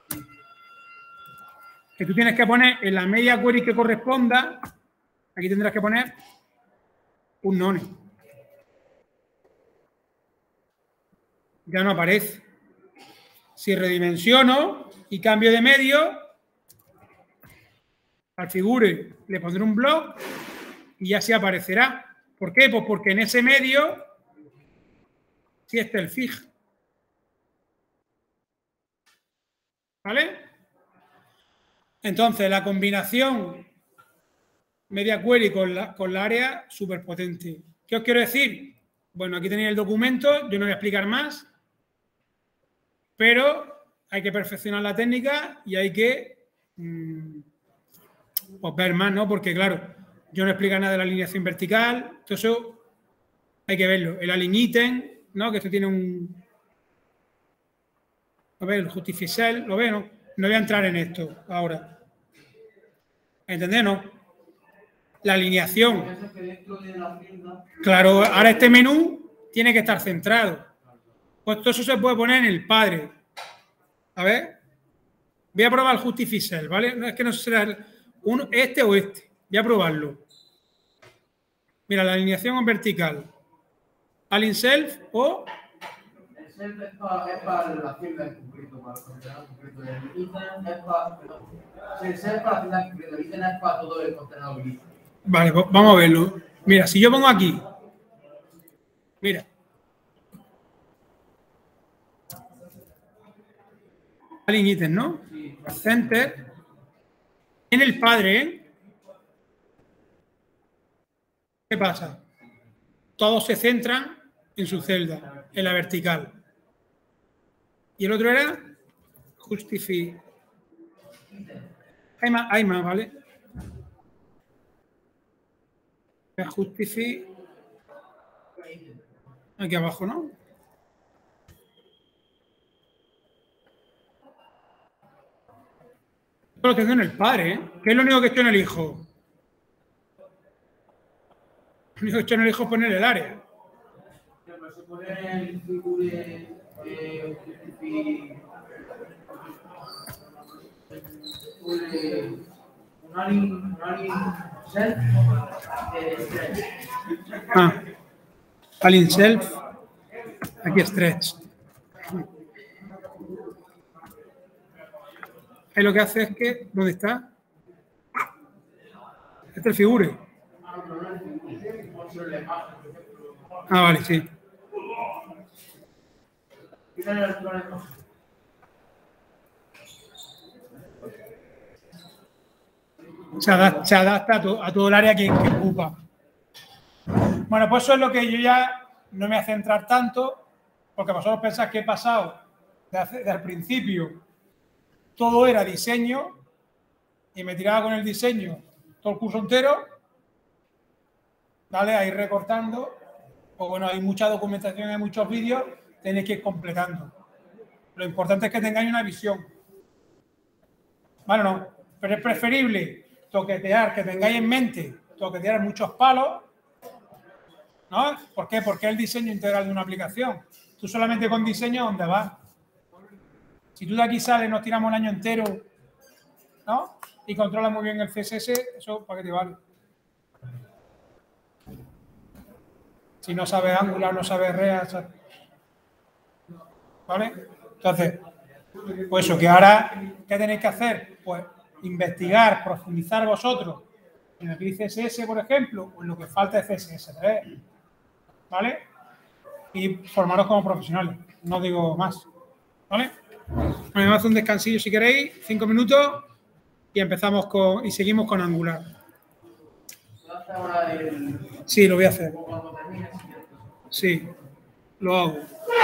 que tú tienes que poner en la media query que corresponda, aquí tendrás que poner un none. Ya no aparece. Si redimensiono y cambio de medio, al figure le pondré un block y ya se aparecerá. ¿Por qué? Pues porque en ese medio sí está el fig. ¿Vale? Entonces, la combinación media query con la, con la área, súper potente. ¿Qué os quiero decir? Bueno, aquí tenéis el documento, yo no voy a explicar más, pero hay que perfeccionar la técnica y hay que mmm, pues ver más, ¿no? Porque, claro, yo no explico nada de la alineación vertical, todo eso hay que verlo. El align item, ¿no? Que esto tiene un... A ver, el justify cell, ¿lo veo? No, no voy a entrar en esto ahora. ¿Entendés, no? La alineación. Claro, ahora este menú tiene que estar centrado. Pues todo eso se puede poner en el padre. A ver. Voy a probar el justify cell, ¿vale? No es que no será uno, este o este. Voy a probarlo. Mira, la alineación en vertical. Align self o... El self es para, es para la celda en concreto, para el contenedor concreto. El ítem es para... El self para la celda en concreto. El ítem es para todo el contenedor gris. Vale, pues vamos a verlo. Mira, si yo pongo aquí... Mira. Align item, ¿no? Sí. Center. En el padre, ¿eh? ¿Qué pasa? Todos se centran en su celda, en la vertical. Y el otro era justify. Hay más, hay más, ¿vale? Justify. Aquí abajo, ¿no? Esto lo tengo en el padre, ¿eh? ¿Qué es lo único que estoy en el hijo? Lo único que estoy en el hijo es poner el área. Pero se pone el figure eh, justify un align un align self eh, stretch. Ah, align self. Aquí stretch. Ahí lo que hace es que, ¿dónde está? Este es el figure. Ah, vale, sí. Se adapta, se adapta a, to, a todo el área que, que ocupa. Bueno, pues eso es lo que yo ya no me voy a centrar tanto, porque vosotros pensáis que he pasado desde, desde el principio. Todo era diseño y me tiraba con el diseño todo el curso entero, ¿vale? Ahí recortando, o bueno, hay mucha documentación, hay muchos vídeos, tenéis que ir completando. Lo importante es que tengáis una visión. Bueno, no, pero es preferible toquetear, que tengáis en mente toquetear muchos palos, ¿no? ¿Por qué? Porque es el diseño integral de una aplicación. Tú solamente con diseño, ¿dónde vas? Si tú de aquí sales, nos tiramos el año entero, ¿no? Y controlas muy bien el C S S, eso ¿para qué te vale? Si no sabes Angular, no sabes React, ¿vale? Entonces, pues eso, que ahora, ¿qué tenéis que hacer? Pues investigar, profundizar vosotros en el grid C S S, por ejemplo, o en lo que falta de C S S tres, ¿vale? Y formaros como profesionales, no digo más, ¿vale? Me voy a hacer un descansillo si queréis, cinco minutos y empezamos con y seguimos con Angular. hacer ahora el. Sí, lo voy a hacer. Cuando termines. Sí, lo hago.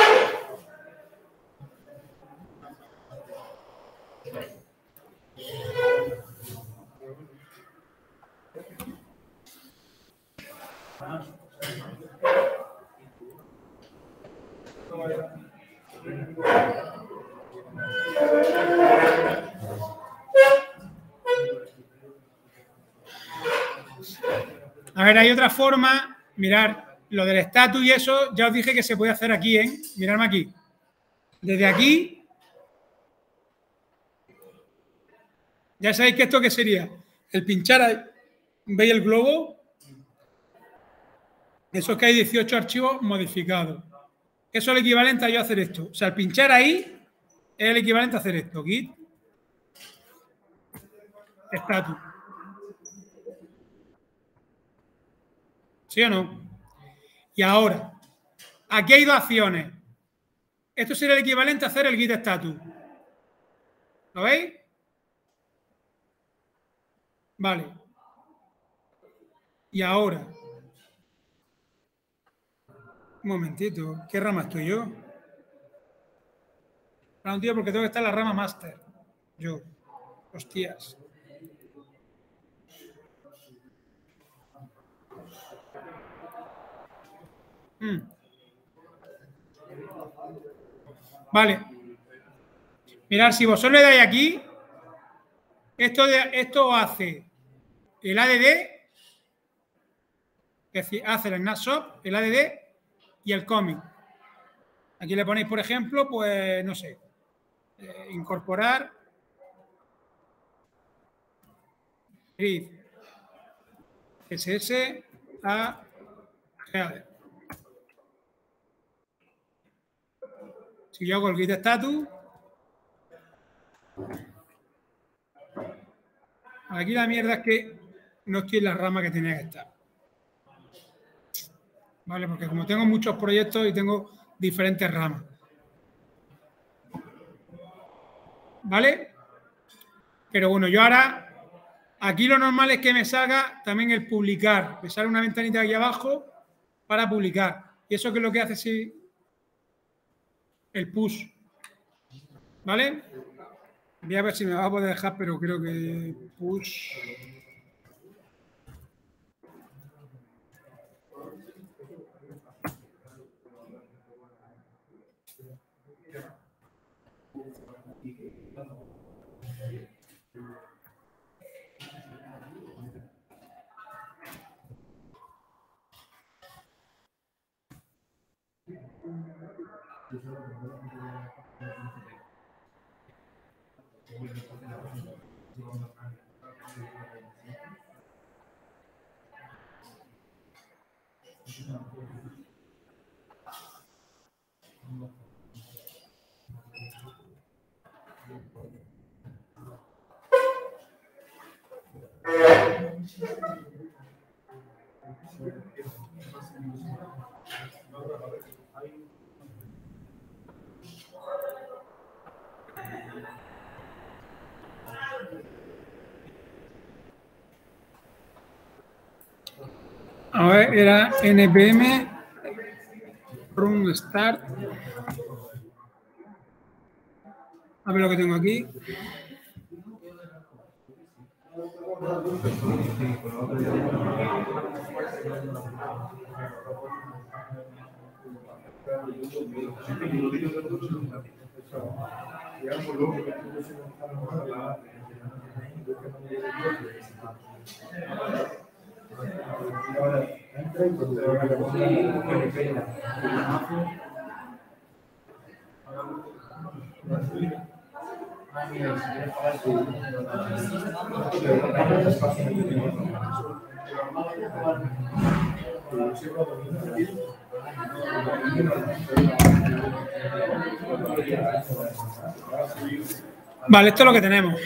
A ver, hay otra forma. Mirar, lo del estatus y eso, ya os dije que se puede hacer aquí, ¿eh? Miradme aquí. Desde aquí, ya sabéis que esto qué sería. El pinchar ahí, ¿veis el globo? Eso es que hay dieciocho archivos modificados. Eso es el equivalente a yo hacer esto. O sea, el pinchar ahí es el equivalente a hacer esto. Git, status. ¿Sí o no? Y ahora, aquí hay dos acciones. Esto sería el equivalente a hacer el git status. ¿Lo veis? Vale. Y ahora, un momentito, ¿qué rama estoy yo? Para un tío, porque tengo que estar en la rama master. Yo. Hostias. Mm. Vale. Mirad, si vosotros le dais aquí, esto, de, esto hace el A D D, es decir, hace el snapshot, el A D D y el commit. Aquí le ponéis, por ejemplo, pues, no sé, eh, incorporar grid C S S a header. Si yo hago el git status, aquí la mierda es que no estoy en la rama que tenía que estar. ¿Vale? Porque como tengo muchos proyectos y tengo diferentes ramas. ¿Vale? Pero bueno, yo ahora, aquí lo normal es que me salga también el publicar. Me sale una ventanita aquí abajo para publicar. Y eso que es lo que hace si el push. ¿Vale? Voy a ver si me va a poder dejar, pero creo que push. A ver, era npm run start. A ver lo que tengo aquí. Vale, esto es lo que tenemos.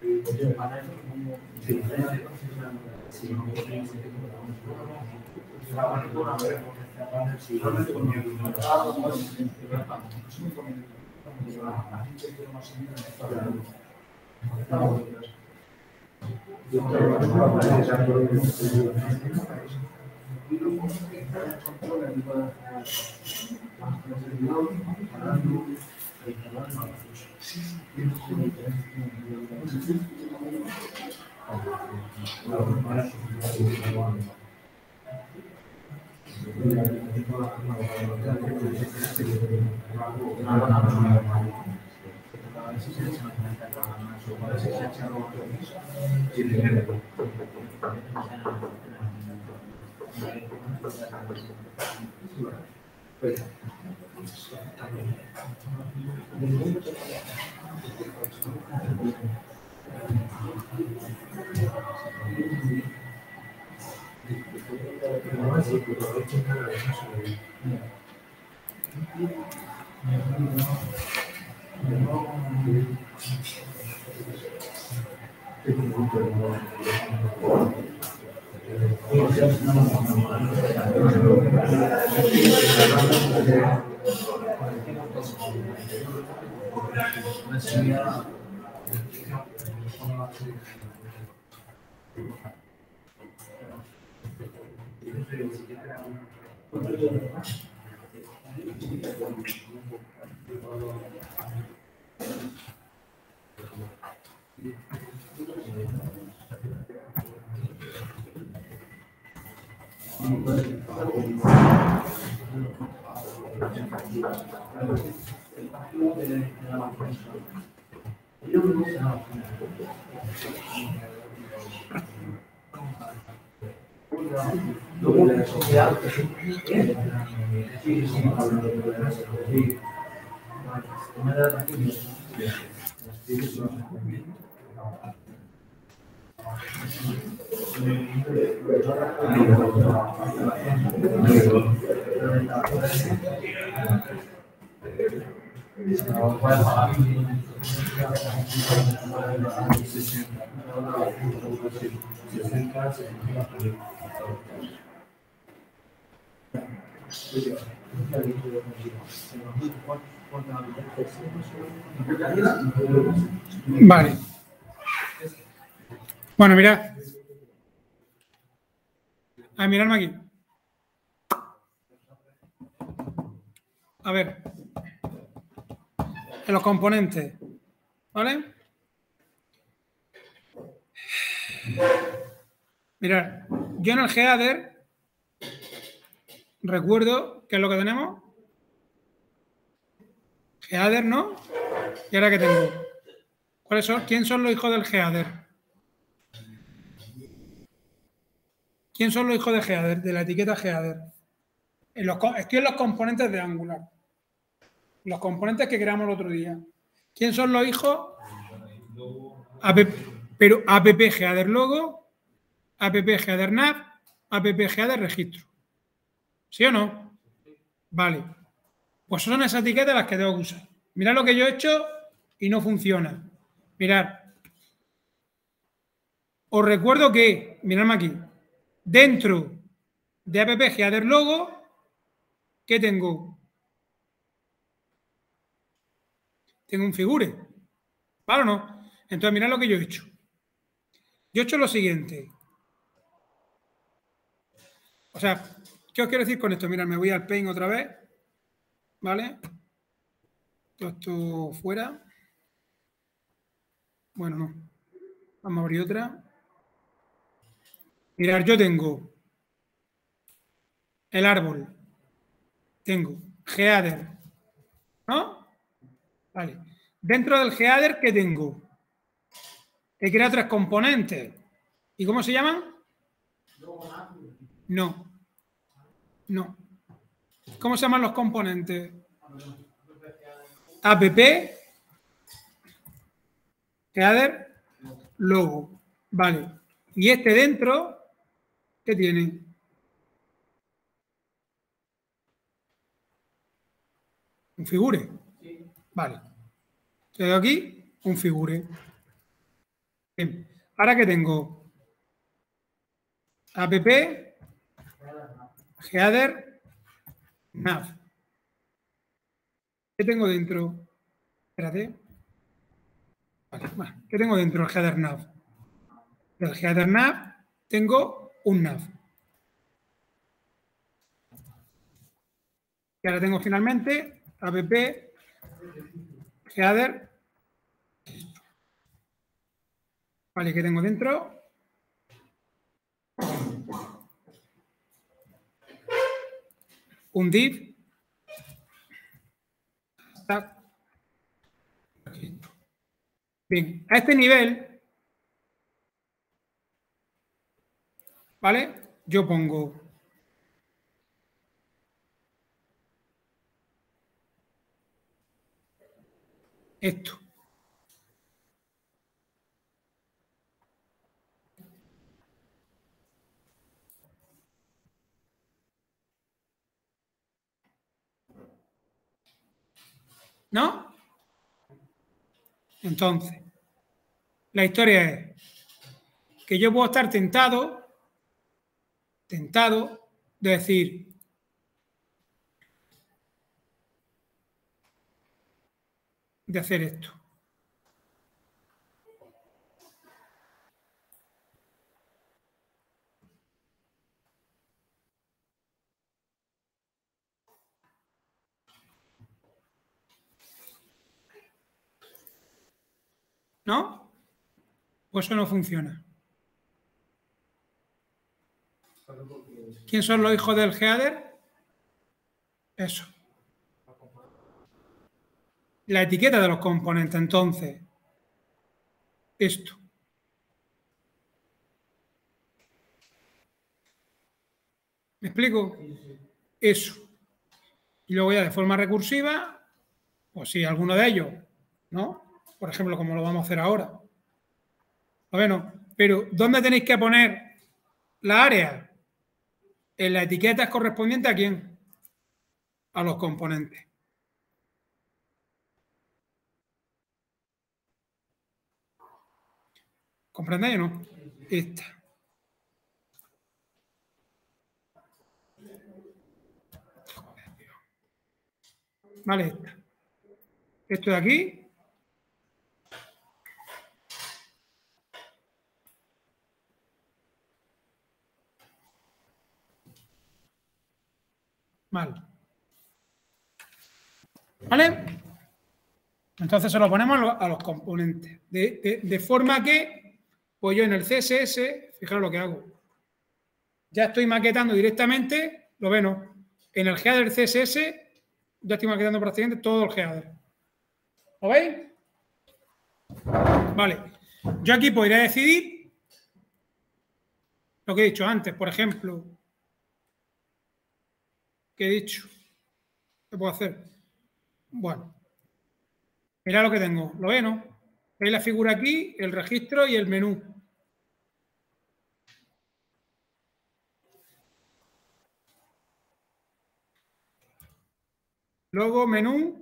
Vale. Bueno, mirad. A mirarme aquí. A ver. En los componentes. ¿Vale? Mirad. Yo en el header recuerdo qué es lo que tenemos. Header, ¿no? ¿Y ahora qué tengo? ¿Cuáles son? ¿Quién son los hijos del header? ¿Quién son los hijos de header? De la etiqueta header. En los, estoy en los componentes de Angular. Los componentes que creamos el otro día. ¿Quién son los hijos? App, pero app header logo, app header nav, app header registro. ¿Sí o no? Vale. Pues son esas etiquetas las que tengo que usar. Mirad lo que yo he hecho y no funciona. Mirad. Os recuerdo que, miradme aquí, dentro de app header logo, ¿qué tengo? Tengo un figure. ¿Vale o no? Entonces, mirad lo que yo he hecho. Yo he hecho lo siguiente. O sea, ¿qué os quiero decir con esto? Mirad, me voy al Paint otra vez. ¿Vale? Todo esto fuera. Bueno, no. Vamos a abrir otra. Mirad, yo tengo el árbol. Tengo header. ¿No? Vale. Dentro del header, ¿qué tengo? He creado tres componentes. ¿Y cómo se llaman? No. No. ¿Cómo se llaman los componentes? App, header, logo. Vale. Y este dentro, ¿qué tiene? Un figure. Vale. Quedo aquí, un figure. Bien. Ahora que tengo app, header, nav. ¿Qué tengo dentro? Espérate. Vale, bueno, ¿qué tengo dentro del header nav? Del header nav tengo un nav. Y ahora tengo finalmente app, header. Vale, ¿qué tengo dentro? Un div. Bien, a este nivel, ¿vale? Yo pongo esto. ¿No? Entonces, la historia es que yo puedo estar tentado, tentado de decir, de hacer esto. ¿No? Pues eso no funciona. ¿Quién son los hijos del header? Eso. La etiqueta de los componentes, entonces, esto. ¿Me explico? Eso. Y luego ya de forma recursiva, pues si alguno de ellos, ¿no? Por ejemplo, como lo vamos a hacer ahora. Bueno, pero ¿dónde tenéis que poner la área? En las etiquetas correspondientes ¿a quién? A los componentes. ¿Comprendéis o no? Esta. Vale, esta. Esto de aquí. Mal. ¿Vale? Entonces se lo ponemos a los componentes. De, de, de forma que, pues yo en el C S S, fijaros lo que hago. Ya estoy maquetando directamente, lo ven, en el header C S S, ya estoy maquetando prácticamente todo el header. ¿Lo veis? Vale. Yo aquí podría decidir lo que he dicho antes, por ejemplo. ¿Qué he dicho? ¿Qué puedo hacer? Bueno. Mirad lo que tengo. ¿Lo veis, no? Veis la figura aquí, el registro y el menú. Luego, menú.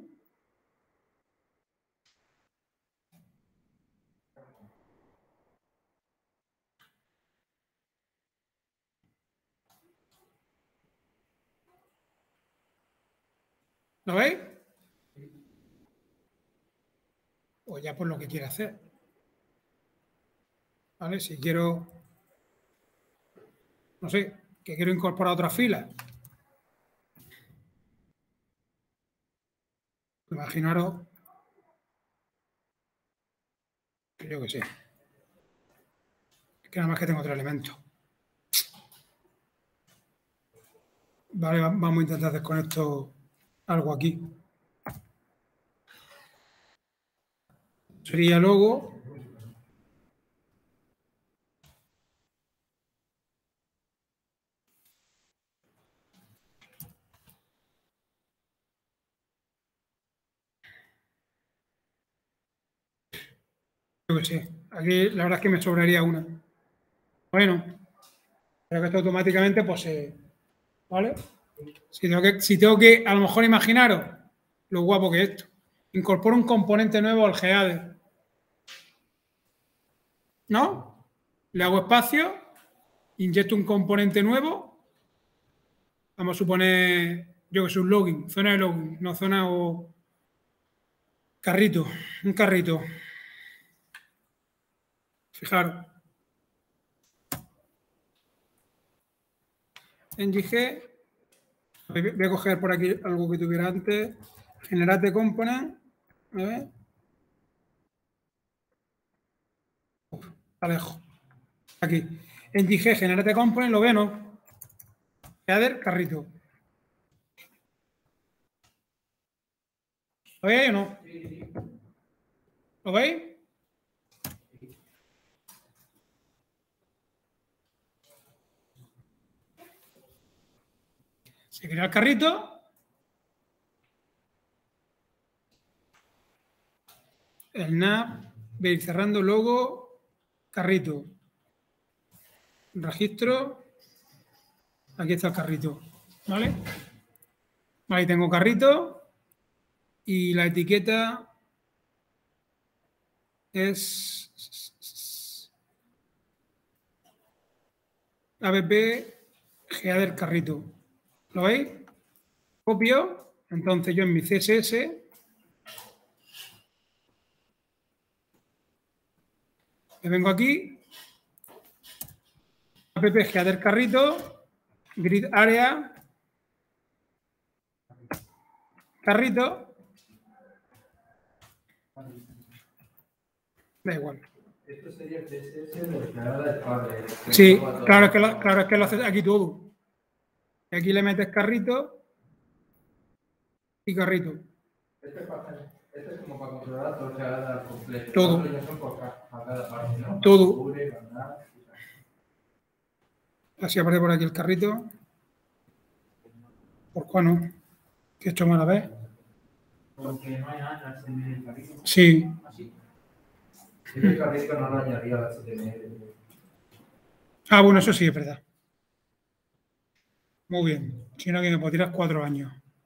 ¿Lo veis? Pues ya por lo que quiera hacer. ¿Vale? Si quiero, no sé, que quiero incorporar otra fila. Imaginaros, que yo que sé, que nada más que tengo otro elemento. Vale, vamos a intentar hacer con esto algo aquí. Sería luego yo que sé, aquí la verdad es que me sobraría una. Bueno, pero que esto automáticamente pues se... ¿Vale? Si tengo, que, si tengo que, a lo mejor imaginaros lo guapo que es esto. Incorporo un componente nuevo al header. ¿no? Le hago espacio, inyecto un componente nuevo. Vamos a suponer, yo que soy un login, zona de login, no zona o carrito, un carrito. Fijaros. En G G, voy a coger por aquí algo que tuviera antes. Generate component. A ver. Uf, alejo. Aquí. En G G, generate component, lo veo, ¿no? Header, carrito. ¿Lo veis o no? ¿Lo veis? Se crea el carrito. El nav, veis cerrando logo, carrito. Registro. Aquí está el carrito. ¿Vale? Ahí tengo carrito. Y la etiqueta es app header carrito. ¿Lo veis? Copio. Entonces yo en mi C S S me vengo aquí. App header carrito. Grid area. Carrito. Da igual. Esto sería el C S S de la del padre. Sí, claro es que lo, claro es que lo haces aquí todo. Y aquí le metes carrito y carrito. Este es, para, este es como para controlar todo el header completo. Todo. Ya son por cada, para cada parte, ¿no? Todo. Cubre, mandar, Así aparece por aquí el carrito. ¿Por cuál no? Que esto me la vez. Porque no hay nada en el carrito. Sí. Así. este carrito no lo añadía a H T M L. Ah, bueno, eso sí es verdad. Muy bien. Si no, que me puedo tirar cuatro años.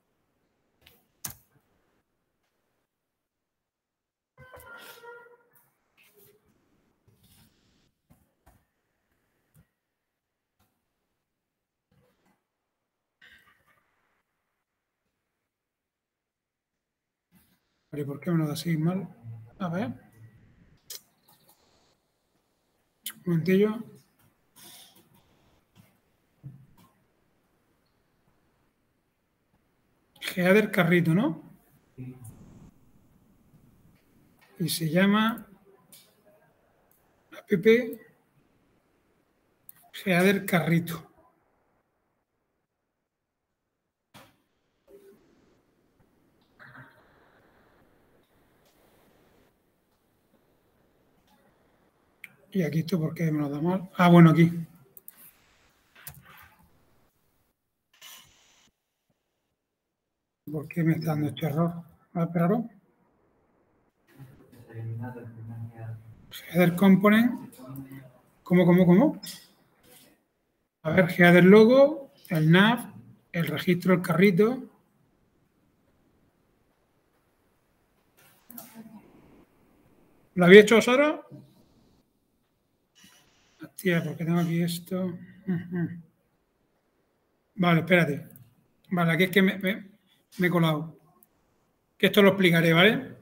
¿Y por qué me lo da así mal? A ver. Un momentillo. Header carrito, ¿no? Y se llama app header carrito. Y aquí esto, ¿por qué me lo da mal? Ah, bueno, aquí. ¿Por qué me está dando este error? A ver, esperaros. Header component. ¿Cómo, cómo, cómo? A ver, header logo, el nav, el registro, el carrito. ¿Lo habéis hecho vosotros? Hostia, porque tengo aquí esto. Uh-huh. Vale, espérate. Vale, aquí es que me, me, me he colado. Que esto lo explicaré, ¿vale?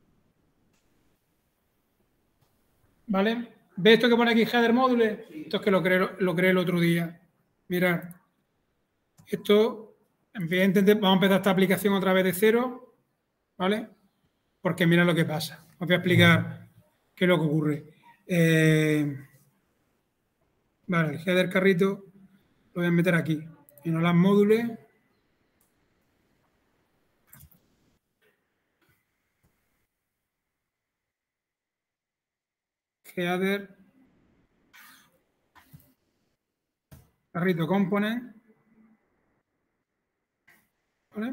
¿Vale? ¿Ves esto que pone aquí header módulo? Esto es que lo creé, lo creé el otro día. Mirad. Esto, evidentemente, vamos a empezar esta aplicación otra vez de cero, ¿vale? Porque mira lo que pasa. Os voy a explicar qué es lo que ocurre. Eh, vale, el header carrito lo voy a meter aquí. En los módulos. Header carrito component. ¿Vale?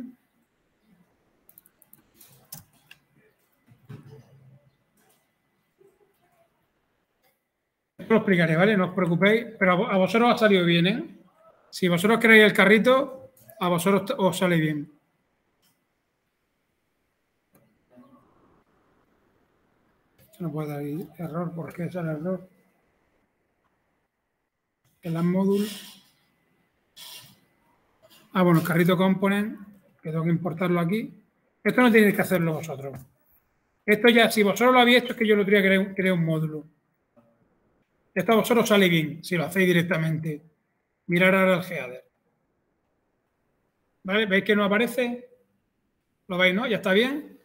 Esto lo explicaré, ¿vale? No os preocupéis, pero a vosotros os ha salido bien, ¿eh? Si vosotros queréis el carrito, a vosotros os sale bien. No puede dar error, ¿por qué sale error? el add module. Ah, bueno, el carrito component, que tengo que importarlo aquí. Esto no tenéis que hacerlo vosotros. Esto ya, si vosotros lo habéis hecho, es que yo lo tendría que crear un módulo. Esto a vosotros sale bien, si lo hacéis directamente. Mirar ahora el header. ¿Vale? ¿Veis que no aparece? ¿Lo veis, no? ¿Ya está bien?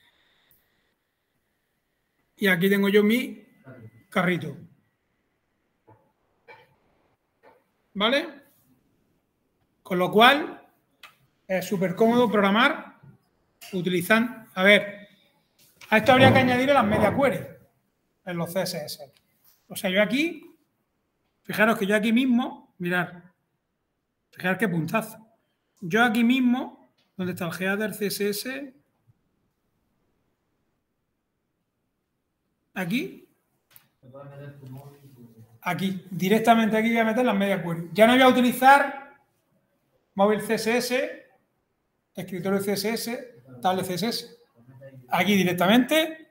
Y aquí tengo yo mi carrito. ¿Vale? Con lo cual, es súper cómodo programar utilizando... A ver, a esto habría que añadirle las media queries en los C S S. O sea, yo aquí, fijaros que yo aquí mismo, mirad, fijaros qué puntazo. Yo aquí mismo, ¿dónde está el header C S S? Aquí. Aquí, directamente aquí voy a meter las media queries. Ya no voy a utilizar móvil C S S, escritorio C S S, tablet C S S. Aquí directamente,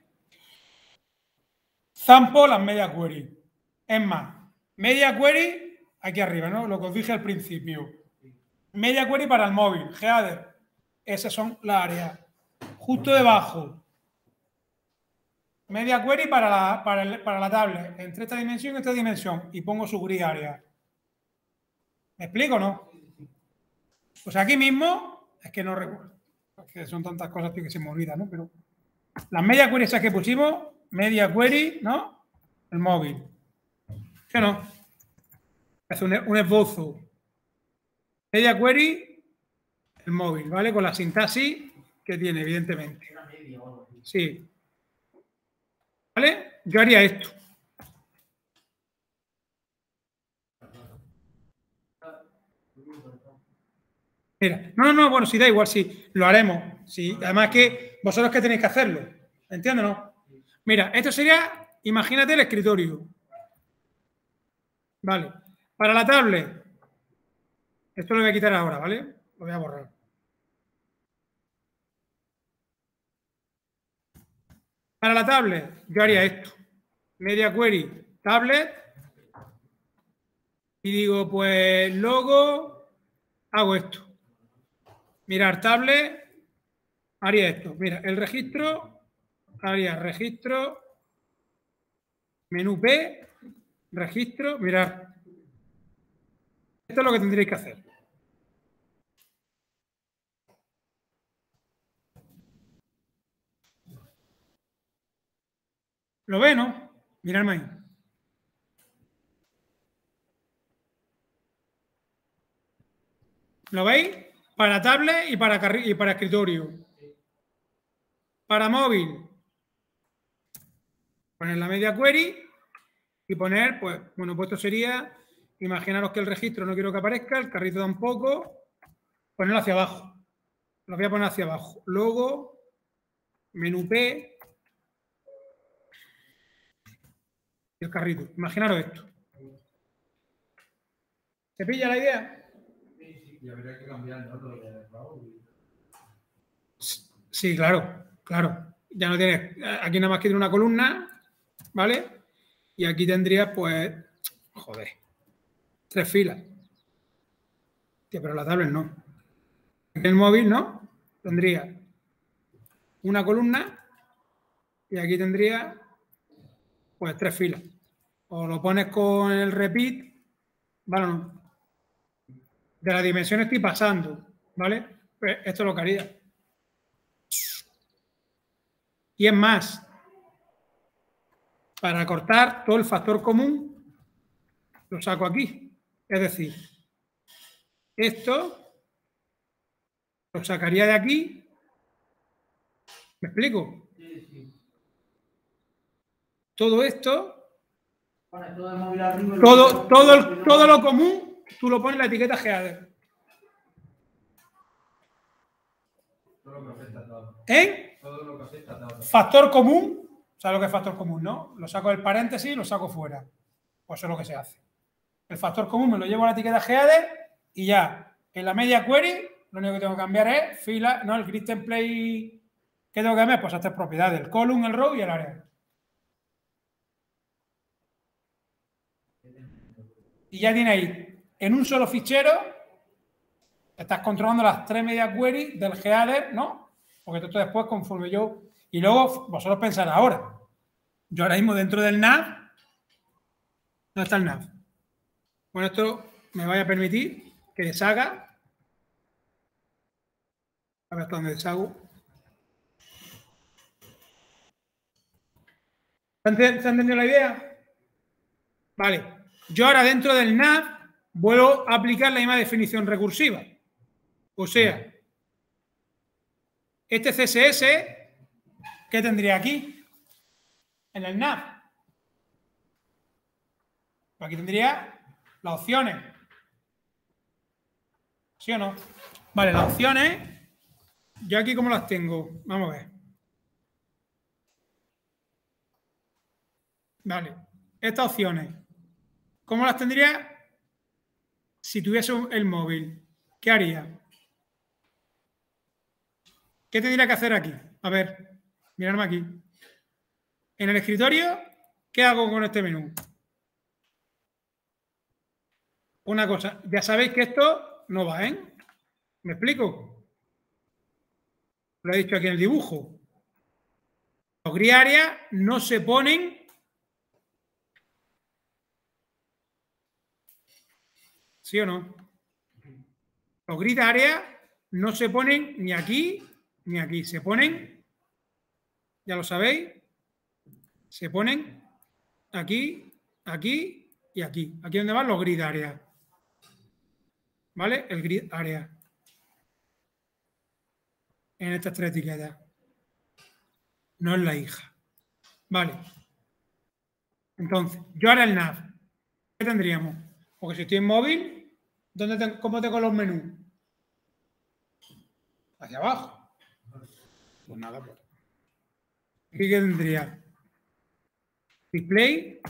zampo las media query. Es más, media query aquí arriba, ¿no? Lo que os dije al principio. Media query para el móvil, header. Esas son las áreas. Justo debajo. Media query para la, para, el, para la tablet. Entre esta dimensión y esta dimensión. Y pongo su grid área. ¿Me explico o no? Pues aquí mismo, es que no recuerdo. Porque son tantas cosas que se me olvidan, ¿no? Pero las media query esas que pusimos, media query, ¿no? El móvil. ¿Qué no? Es un, un esbozo. Media query, el móvil, ¿vale? Con la sintaxis que tiene, evidentemente. Sí. ¿Vale? Yo haría esto. Mira, no, no, no, bueno, si da igual, sí, lo haremos. Sí, además que vosotros que tenéis que hacerlo. ¿Entiendes, no? Mira, esto sería, imagínate el escritorio. Vale. Para la tablet, esto lo voy a quitar ahora, ¿vale? Lo voy a borrar. Para la tablet, yo haría esto. Media query, tablet. Y digo, pues, logo, hago esto. Mirar tablet, haría esto. Mira, el registro, haría registro, menú P, registro, mirad. Esto es lo que tendréis que hacer. ¿Lo ve, no? Miradme ahí. ¿Lo veis? Para tablet y para, y para escritorio. Para móvil. Poner la media query y poner, pues, bueno, pues esto sería, imaginaros que el registro no quiero que aparezca, el carrito tampoco, ponerlo hacia abajo. Lo voy a poner hacia abajo. Logo, menú P y el carrito. Imaginaros esto. ¿Se pilla la idea? Y habría que cambiar el otro de Raúl. Sí, claro, claro. Ya no tienes, aquí nada más que tiene una columna, ¿vale? Y aquí tendrías, pues, joder, tres filas. Tío, pero la tablet no. En el móvil, ¿no? Tendría una columna y aquí tendría, pues, tres filas. O lo pones con el repeat, ¿vale o no? De la dimensión estoy pasando, ¿vale? Pues esto es lo que haría. Y es más, para cortar todo el factor común, lo saco aquí. Es decir, esto lo sacaría de aquí. ¿Me explico? Todo esto, todo, todo, el, todo lo común, tú lo pones en la etiqueta header. ¿Eh? Factor común, ¿sabes lo que es factor común, no? Lo saco del paréntesis y lo saco fuera. Pues eso es lo que se hace. El factor común me lo llevo a la etiqueta header y ya en la media query lo único que tengo que cambiar es fila, no, el grid template que tengo que cambiar, pues estas propiedades, el column, el row y el área. Y ya tienes ahí, en un solo fichero, estás controlando las tres media queries del header, ¿no? Porque esto después, conforme yo... Y luego, vosotros pensad ahora. Yo ahora mismo dentro del nav, ¿dónde está el nav? Bueno, esto me vaya a permitir que deshaga. A ver hasta dónde deshago. ¿Se ha entendido la idea? Vale. Yo ahora dentro del nav vuelvo a aplicar la misma definición recursiva. O sea, este C S S, ¿qué tendría aquí? En el nav. Aquí tendría las opciones. ¿Sí o no? Vale, las opciones, yo aquí ¿cómo las tengo? Vamos a ver. Vale, estas opciones, ¿cómo las tendría si tuviese el móvil? ¿Qué haría? ¿Qué tendría que hacer aquí? A ver, miradme aquí. En el escritorio, ¿qué hago con este menú? Una cosa, ya sabéis que esto no va, ¿eh? ¿Me explico? Lo he dicho aquí en el dibujo. Los grid area no se ponen... ¿Sí o no? Los grid area no se ponen ni aquí ni aquí. Se ponen, ya lo sabéis, se ponen aquí, aquí y aquí. Aquí donde van los grid area. ¿Vale? El grid area. En estas tres etiquetas. No es la hija. Vale. Entonces, yo ahora el nav. ¿Qué tendríamos? Porque si estoy en móvil, ¿dónde tengo, ¿cómo tengo los menús? Hacia abajo. Pues nada, pues. ¿Aquí qué tendría? Display.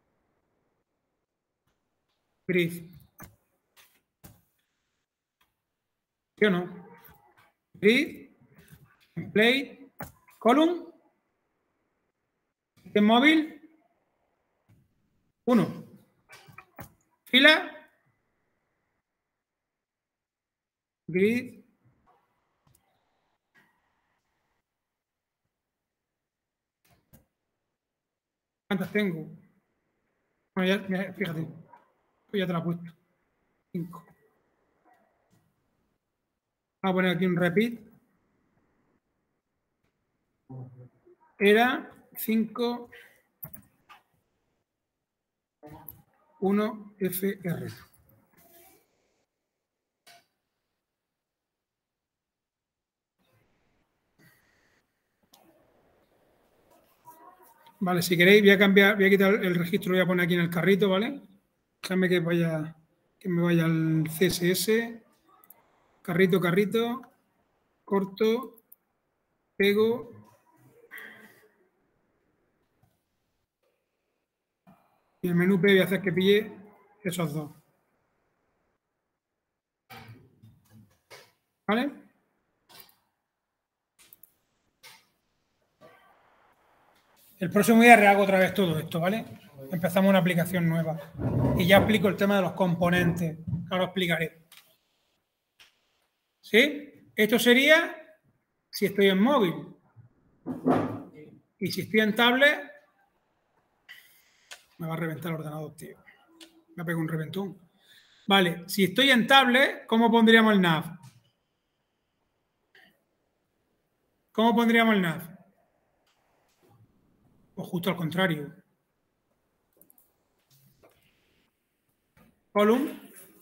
Grid. ¿Sí o no? Grid. Template. Column. En móvil. Uno. Fila. Grid. ¿Cuántas tengo? Bueno, ya, ya, fíjate. Pues ya te la he puesto. Cinco. Vamos a poner aquí un repeat. Era cinco, uno, F R. Vale, si queréis voy a cambiar, voy a quitar el registro, lo voy a poner aquí en el carrito, ¿vale? Déjame que vaya, que me vaya al C S S. Carrito, carrito. Corto. Pego. Y el menú P voy a hacer que pille esos dos. ¿Vale? El próximo día rehago otra vez todo esto, ¿vale? Empezamos una aplicación nueva. Y ya explico el tema de los componentes. Ahora lo explicaré. ¿Sí? Esto sería si estoy en móvil. Y si estoy en tablet, me va a reventar el ordenador, tío. Me ha pegado un reventón. Vale, si estoy en tablet, ¿cómo pondríamos el nav? ¿Cómo pondríamos el nav? O justo al contrario. Column.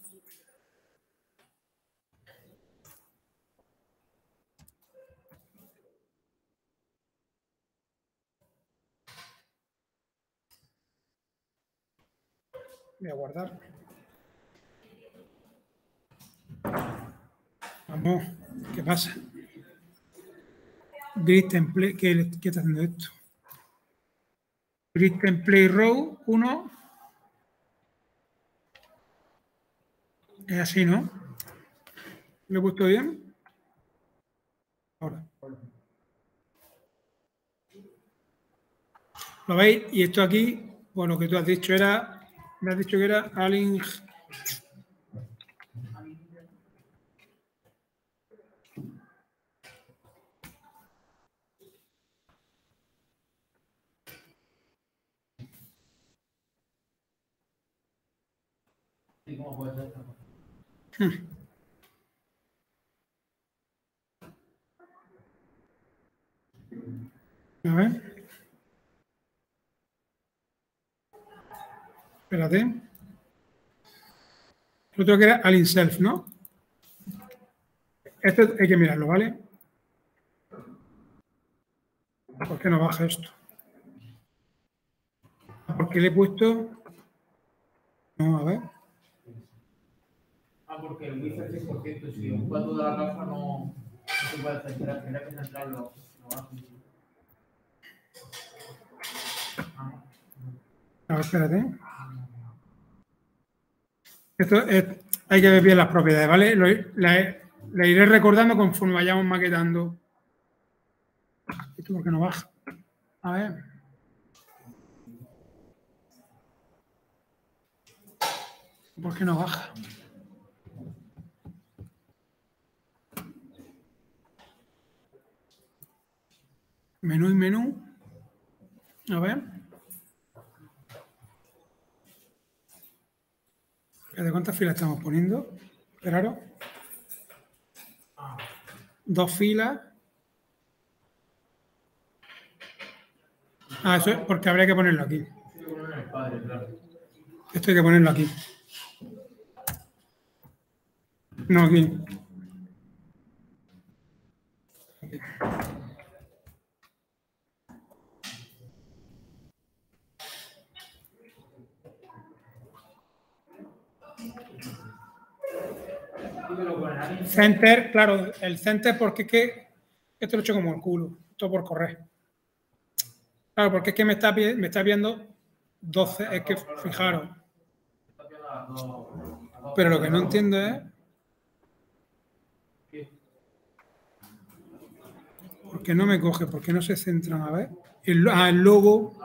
Voy a guardar. Vamos, ¿qué pasa? Grid template, ¿qué, qué está haciendo esto? Grid template row uno. Es así, ¿no? ¿Lo he puesto bien? Ahora. ¿Lo veis? Y esto aquí, pues lo que tú has dicho era Me has dicho que era Alin. ¿Y cómo puede ser? Hmm. A ver. Espérate. El otro que era Alin Self, ¿no? Esto hay que mirarlo, ¿vale? ¿Por qué no baja esto? Porque le he puesto... No, a ver. Ah, porque el wifi es cien por ciento. Si un cuadro de la caja no, no se puede centrar, tendrá que centrarlo. No, A ver, espérate. Esto es, hay que ver bien las propiedades, ¿vale? Lo, la, la iré recordando conforme vayamos maquetando. ¿Esto por qué no baja? A ver. ¿Por qué no baja? Menú y menú. A ver. ¿De cuántas filas estamos poniendo? Claro. Dos filas. Ah, eso es porque habría que ponerlo aquí. Esto hay que ponerlo aquí. No, aquí. Center, claro, el center porque es que esto lo he hecho como el culo, esto por correr. Claro, porque es que me está, me está viendo doce, es que fijaros. Pero lo que no entiendo es ¿por qué no me coge? ¿Por qué no se centran? A ver. El, ah, el logo.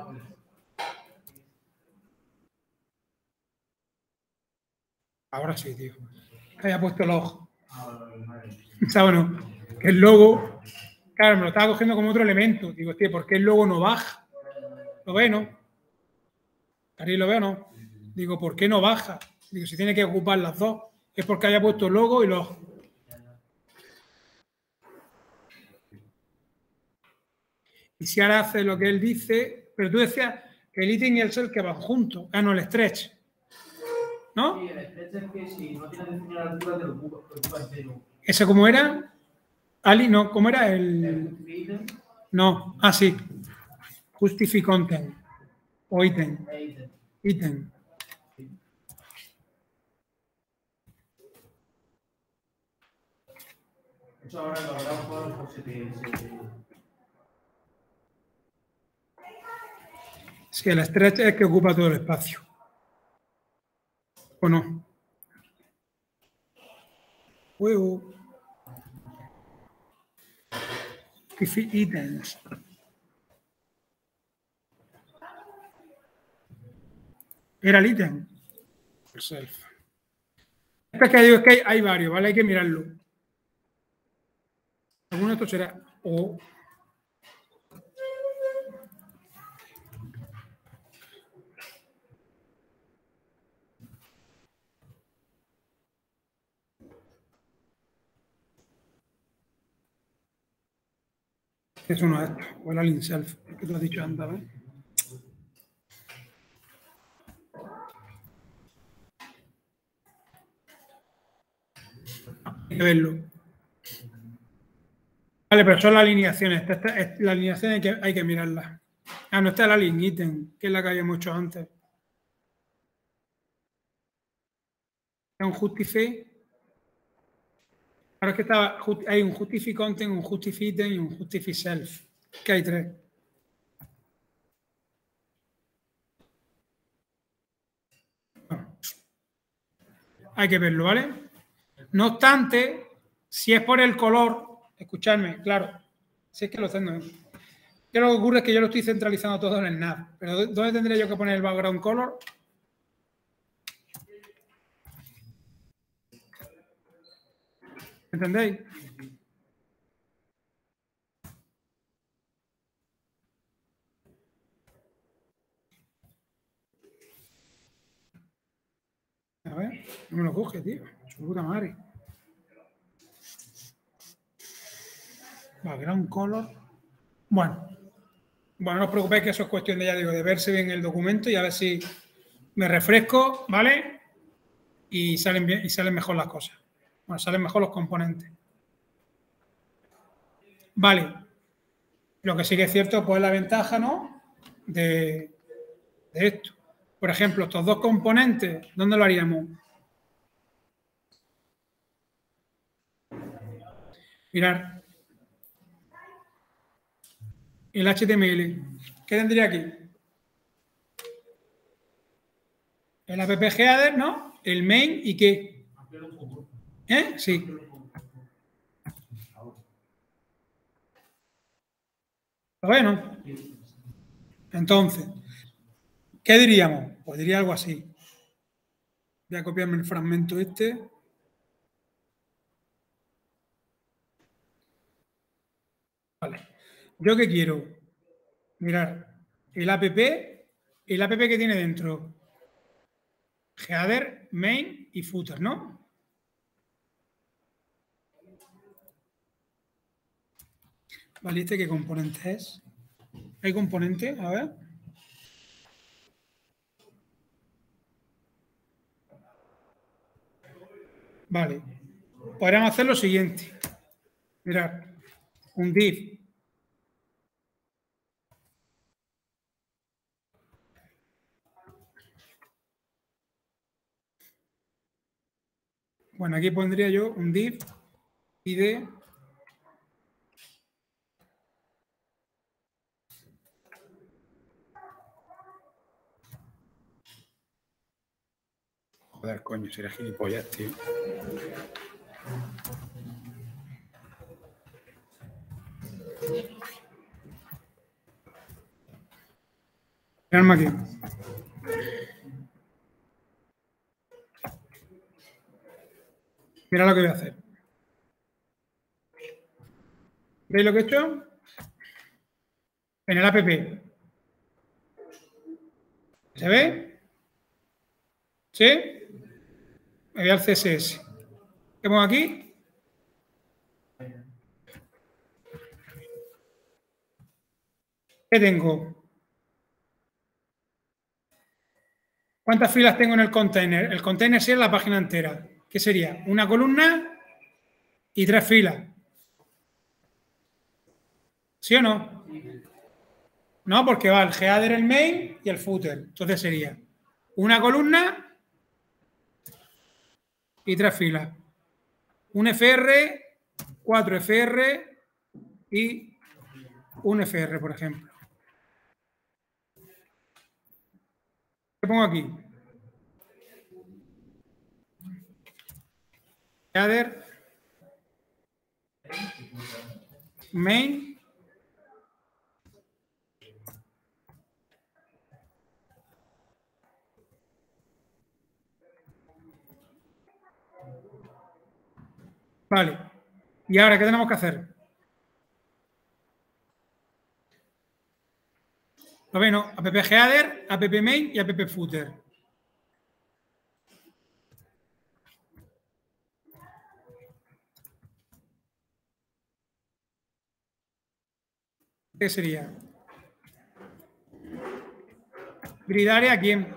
Ahora sí, tío. Que haya puesto el ojo. O sea, bueno, que el logo. Claro, me lo estaba cogiendo como otro elemento. Digo, tío, ¿por qué el logo no baja? ¿Lo ve, no? Cari, ¿lo veo o no? Digo, ¿por qué no baja? Digo, si tiene que ocupar las dos. Es porque haya puesto el logo y los. Y si ahora hace lo que él dice, pero tú decías que el ítem y el self que van juntos. Ah, no, el stretch. ¿No? Sí, el stretch es que si no tienes definido la altura, te lo ocupa entero. ¿Ese cómo era? Ali, no, ¿cómo era? El. El No, ah, sí. Justify content. O ítem. Ítem. Eso ahora lo hablamos con los se te. Sí, el stretch es que ocupa todo el espacio. ¿O no? Huevo. Ítems. Era el ítem. Self. Es que digo, es que hay, hay varios, ¿vale? Hay que mirarlo. Alguno de estos será o. Es uno de estos. O el Alien Self, que te lo has dicho antes, ¿vale? Hay que verlo. Vale, pero son las alineaciones. Esta, esta, esta, la alineación hay que, hay que mirarla. Ah, no está el Alien Item, que es la que habíamos hecho antes. Es un Justify. Ahora es que estaba, hay un Justify Content, un Justify Item y un Justify Self. Que hay tres. Bueno, hay que verlo, ¿vale? No obstante, si es por el color, escuchadme, claro, si es que lo tengo. ¿Qué lo que ocurre? Es que yo lo estoy centralizando todo en el nav. Pero ¿dónde tendría yo que poner el background color? ¿Entendéis? A ver, no me lo coge, tío. Su puta madre. Background color. Bueno. Bueno, no os preocupéis que eso es cuestión de, ya digo, de verse bien el documento y a ver si me refresco, ¿vale? Y salen bien, y salen mejor las cosas. Bueno, salen mejor los componentes. Vale. Lo que sí que es cierto, pues la ventaja, ¿no? De, de esto. Por ejemplo, estos dos componentes, ¿dónde lo haríamos? Mirad. El H T M L. ¿Qué tendría aquí? El app-header, ¿no? El main y qué. ¿Eh? Sí. Bueno. Entonces, ¿qué diríamos? Pues diría algo así. Voy a copiarme el fragmento este. Vale. ¿Yo qué quiero? Mirar, el app, el app que tiene dentro. Header, main y footer, ¿no? Vale, ¿este qué componente es? ¿Hay componente? A ver. Vale. Podríamos hacer lo siguiente. Mirad, un div. Bueno, aquí pondría yo un div id. Joder, coño, si eres gilipollas, tío. Miradme aquí. Mira lo que voy a hacer. ¿Veis lo que he hecho? En el app. ¿Se ve? ¿Sí? Me voy al C S S. ¿Qué pongo aquí? ¿Qué tengo? ¿Cuántas filas tengo en el container? El container sería la página entera. ¿Qué sería? Una columna y tres filas. ¿Sí o no? No, porque va el header, el main y el footer. Entonces sería una columna y tres filas. Un F R, cuatro F R y un F R, por ejemplo. ¿Qué pongo aquí? Header, main vale. ¿Y ahora qué tenemos que hacer? Lo ven, ¿no? app-header, app-main y app-footer. ¿Qué sería? Grid area, ¿quién?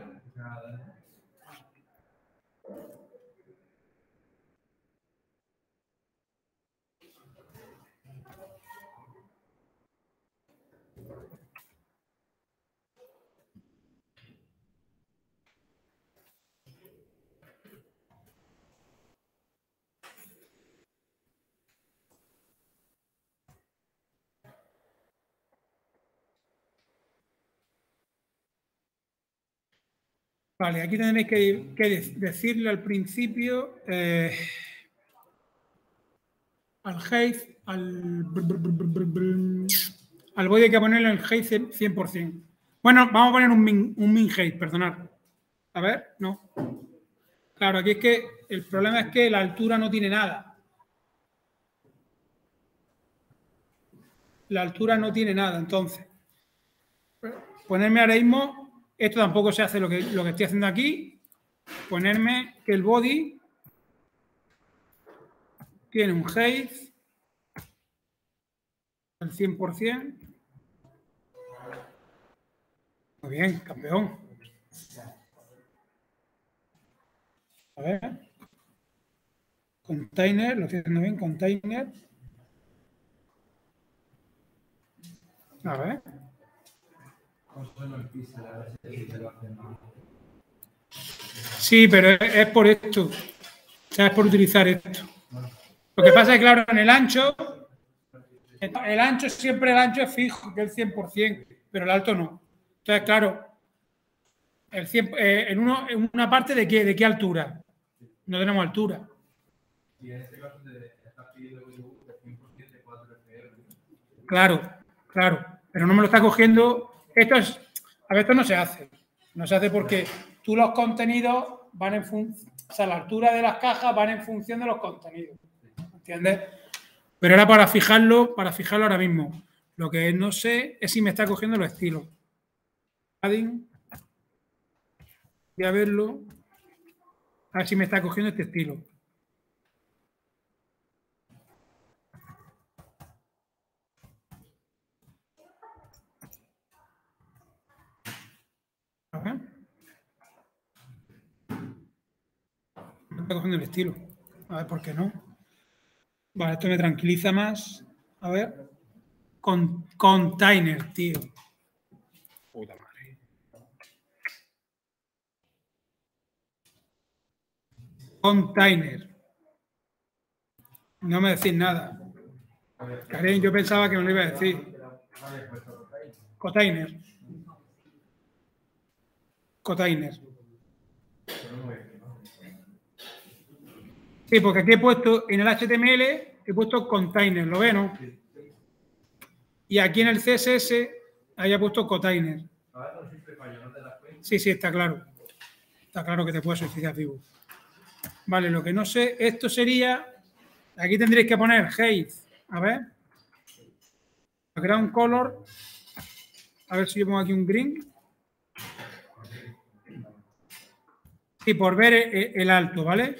Vale, aquí tendréis que, que decirle al principio eh, al height, al, al body hay que ponerle el height cien por cien. Bueno, vamos a poner un min, un min height, perdonad. A ver, no. Claro, aquí es que el problema es que la altura no tiene nada. la altura no tiene nada. Entonces, ponerme ahora mismo, esto tampoco se hace lo que, lo que estoy haciendo aquí, ponerme que el body tiene un height al cien por cien. Muy bien, campeón. A ver. Container, lo estoy haciendo bien, container. A ver. Sí, pero es, es por esto. O sea, es por utilizar esto. Lo que pasa es que, claro, en el ancho, el ancho siempre el ancho es fijo, que es el cien por cien, pero el alto no. Entonces, claro, el cien, eh, en, uno, en una parte de qué, de qué altura. No tenemos altura. Y en este caso te estás pidiendo que tú el cien por cien de cuatro F R. Claro, claro. Pero no me lo está cogiendo. Esto es. A ver, esto no se hace. No se hace porque tú los contenidos van en función. O sea, la altura de las cajas van en función de los contenidos. ¿Entiendes? Pero era para fijarlo, para fijarlo ahora mismo. Lo que no sé es si me está cogiendo los estilos. Padding. Voy a verlo. A ver si me está cogiendo este estilo. A ver. Me está cogiendo el estilo. A ver por qué no. Vale, esto me tranquiliza más. A ver. Con, container, tío. Puta madre. Container. No me decís nada. Karen, yo pensaba que me lo iba a decir. Container. Container. Sí, porque aquí he puesto, en el H T M L, he puesto container, ¿lo ven, no? Y aquí en el C S S, ahí he puesto container. Sí, sí, está claro. Está claro que te puedes suicidar vivo. Vale, lo que no sé, esto sería, aquí tendréis que poner height, a ver, background color, a ver si yo pongo aquí un green. Sí, por ver el, el alto, ¿vale?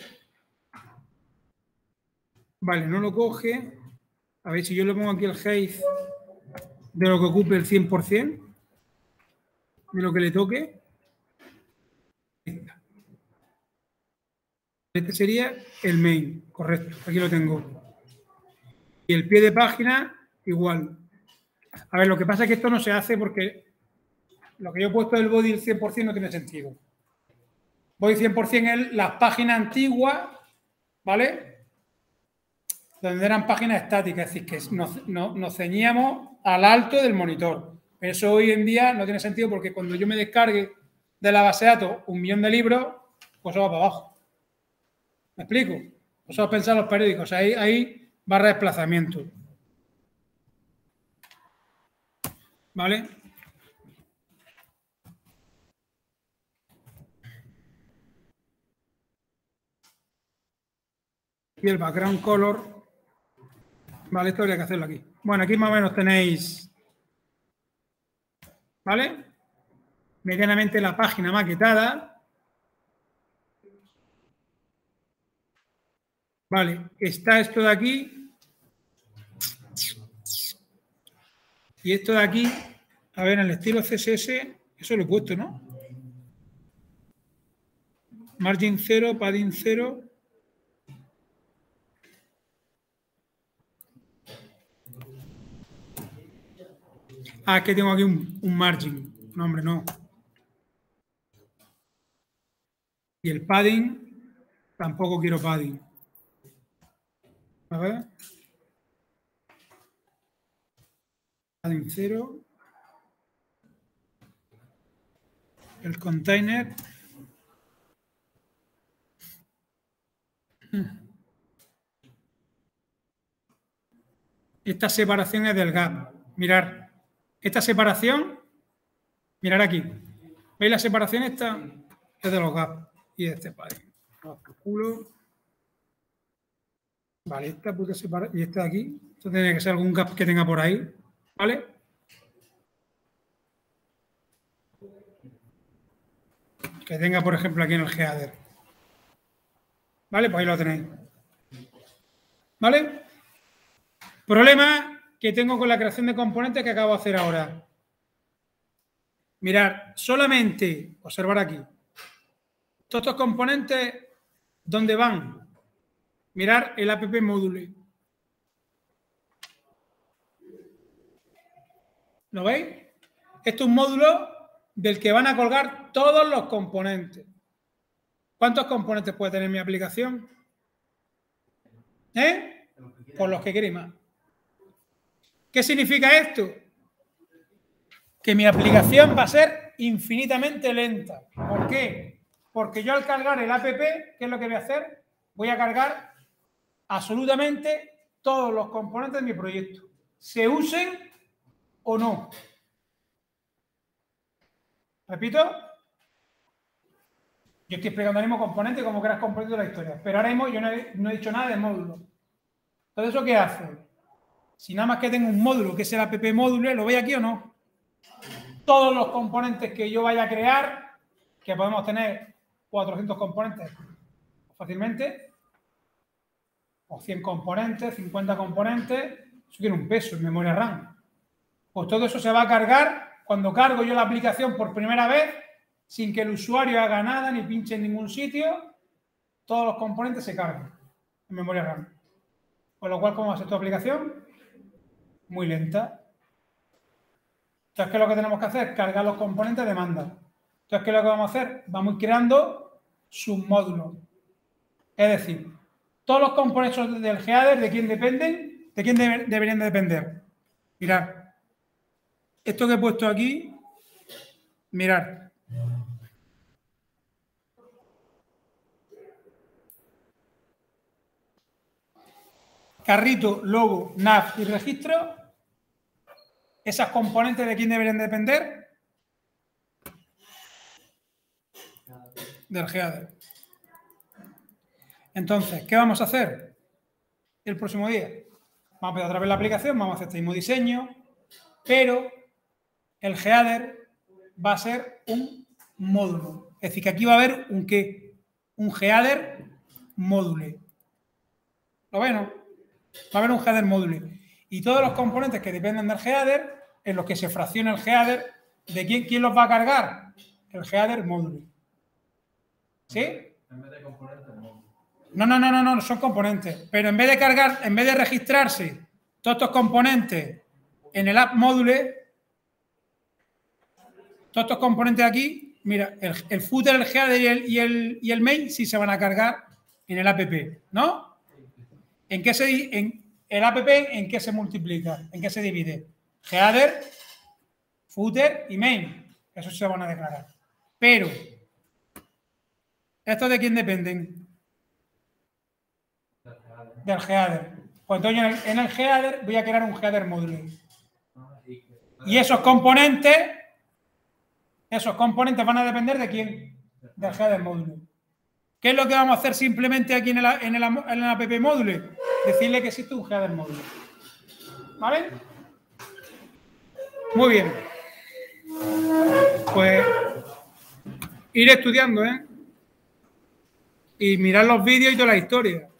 Vale, no lo coge. A ver si yo le pongo aquí el height de lo que ocupe el cien por cien, de lo que le toque. Este sería el main, correcto, aquí lo tengo. Y el pie de página, igual. A ver, lo que pasa es que esto no se hace porque lo que yo he puesto del body el cien por cien no tiene sentido. Body cien por cien es las páginas antiguas, ¿vale? Donde eran páginas estáticas, es decir, que nos, nos, nos ceñíamos al alto del monitor. Eso hoy en día no tiene sentido porque cuando yo me descargue de la base de datos un millón de libros, pues eso va para abajo. ¿Me explico? Vosotros pensáis los periódicos, ahí hay barra de desplazamiento. ¿Vale? Y el background color. Vale, esto habría que hacerlo aquí. Bueno, aquí más o menos tenéis, ¿vale? Medianamente la página maquetada. Vale, está esto de aquí. Y esto de aquí, a ver, en el estilo C S S, eso lo he puesto, ¿no? Margin cero, padding cero. Ah, es que tengo aquí un, un margin. No, hombre, no. Y el padding, tampoco quiero padding. A ver. Padding cero. El container. Esta separación es del gap. Mirar. Esta separación, mirar aquí. ¿Veis la separación esta? Es de los gaps. Y de este padding. Culo. Vale, esta puede separar. Y esta de aquí. Esto tiene que ser algún gap que tenga por ahí. ¿Vale? Que tenga, por ejemplo, aquí en el header. ¿Vale? Pues ahí lo tenéis. ¿Vale? Problema que tengo con la creación de componentes que acabo de hacer ahora. Mirad, solamente, observar aquí, todos estos componentes, ¿dónde van? Mirar el app module. ¿Lo veis? Esto es un módulo del que van a colgar todos los componentes. ¿Cuántos componentes puede tener mi aplicación? ¿Eh? Por los que queréis más. ¿Qué significa esto? Que mi aplicación va a ser infinitamente lenta. ¿Por qué? Porque yo al cargar el app, ¿qué es lo que voy a hacer? Voy a cargar absolutamente todos los componentes de mi proyecto. Se usen o no. Repito. Yo estoy explicando ahora mismo componentes como creas componentes de la historia. Pero ahora mismo yo no he, no he dicho nada de módulo. Entonces, ¿eso qué hace? Si nada más que tengo un módulo, que es el app módulo, ¿lo veis aquí o no? Todos los componentes que yo vaya a crear, que podemos tener cuatrocientos componentes fácilmente, o cien componentes, cincuenta componentes, eso tiene un peso en memoria RAM. Pues todo eso se va a cargar cuando cargo yo la aplicación por primera vez, sin que el usuario haga nada ni pinche en ningún sitio, todos los componentes se cargan en memoria RAM. Con lo cual, ¿cómo va a ser tu aplicación? Muy lenta. Entonces, ¿qué es lo que tenemos que hacer? Cargar los componentes de demanda. Entonces, ¿qué es lo que vamos a hacer? Vamos creando submódulos. Es decir, todos los componentes del header, ¿de quién dependen? ¿De quién debe, deberían de depender? Mirad. Esto que he puesto aquí, mirad. Carrito, logo, nav y registro. ¿Esas componentes de quién deberían depender? Del header. Entonces, ¿qué vamos a hacer el próximo día? Vamos a empezar otra vez la aplicación, vamos a hacer este mismo diseño, pero el header va a ser un módulo. Es decir, que aquí va a haber un ¿qué? Un header módulo. ¿Lo ven? Va a haber un header módulo. Y todos los componentes que dependen del header, en los que se fracciona el header, ¿de quién, quién los va a cargar? El header módulo. ¿Sí? En vez de componentes, no. No, no, no, no, no, son componentes. Pero en vez de cargar, en vez de registrarse todos estos componentes en el app módulo, todos estos componentes aquí, mira, el, el footer, el header y el, y, el, y el main sí se van a cargar en el app, ¿no? ¿En qué se, en el app en qué se multiplica? ¿En qué se divide? Header, footer y main. Eso se van a declarar. Pero, ¿estos de quién dependen? Del header. Pues entonces en el, en el header voy a crear un header módulo. Y esos componentes, esos componentes van a depender de quién? Del header módulo. ¿Qué es lo que vamos a hacer simplemente aquí en el, en el, en el app módulo? Decirle que existe un header módulo. ¿Vale? Muy bien. Pues ir estudiando, ¿eh? Y mirar los vídeos y toda la historia.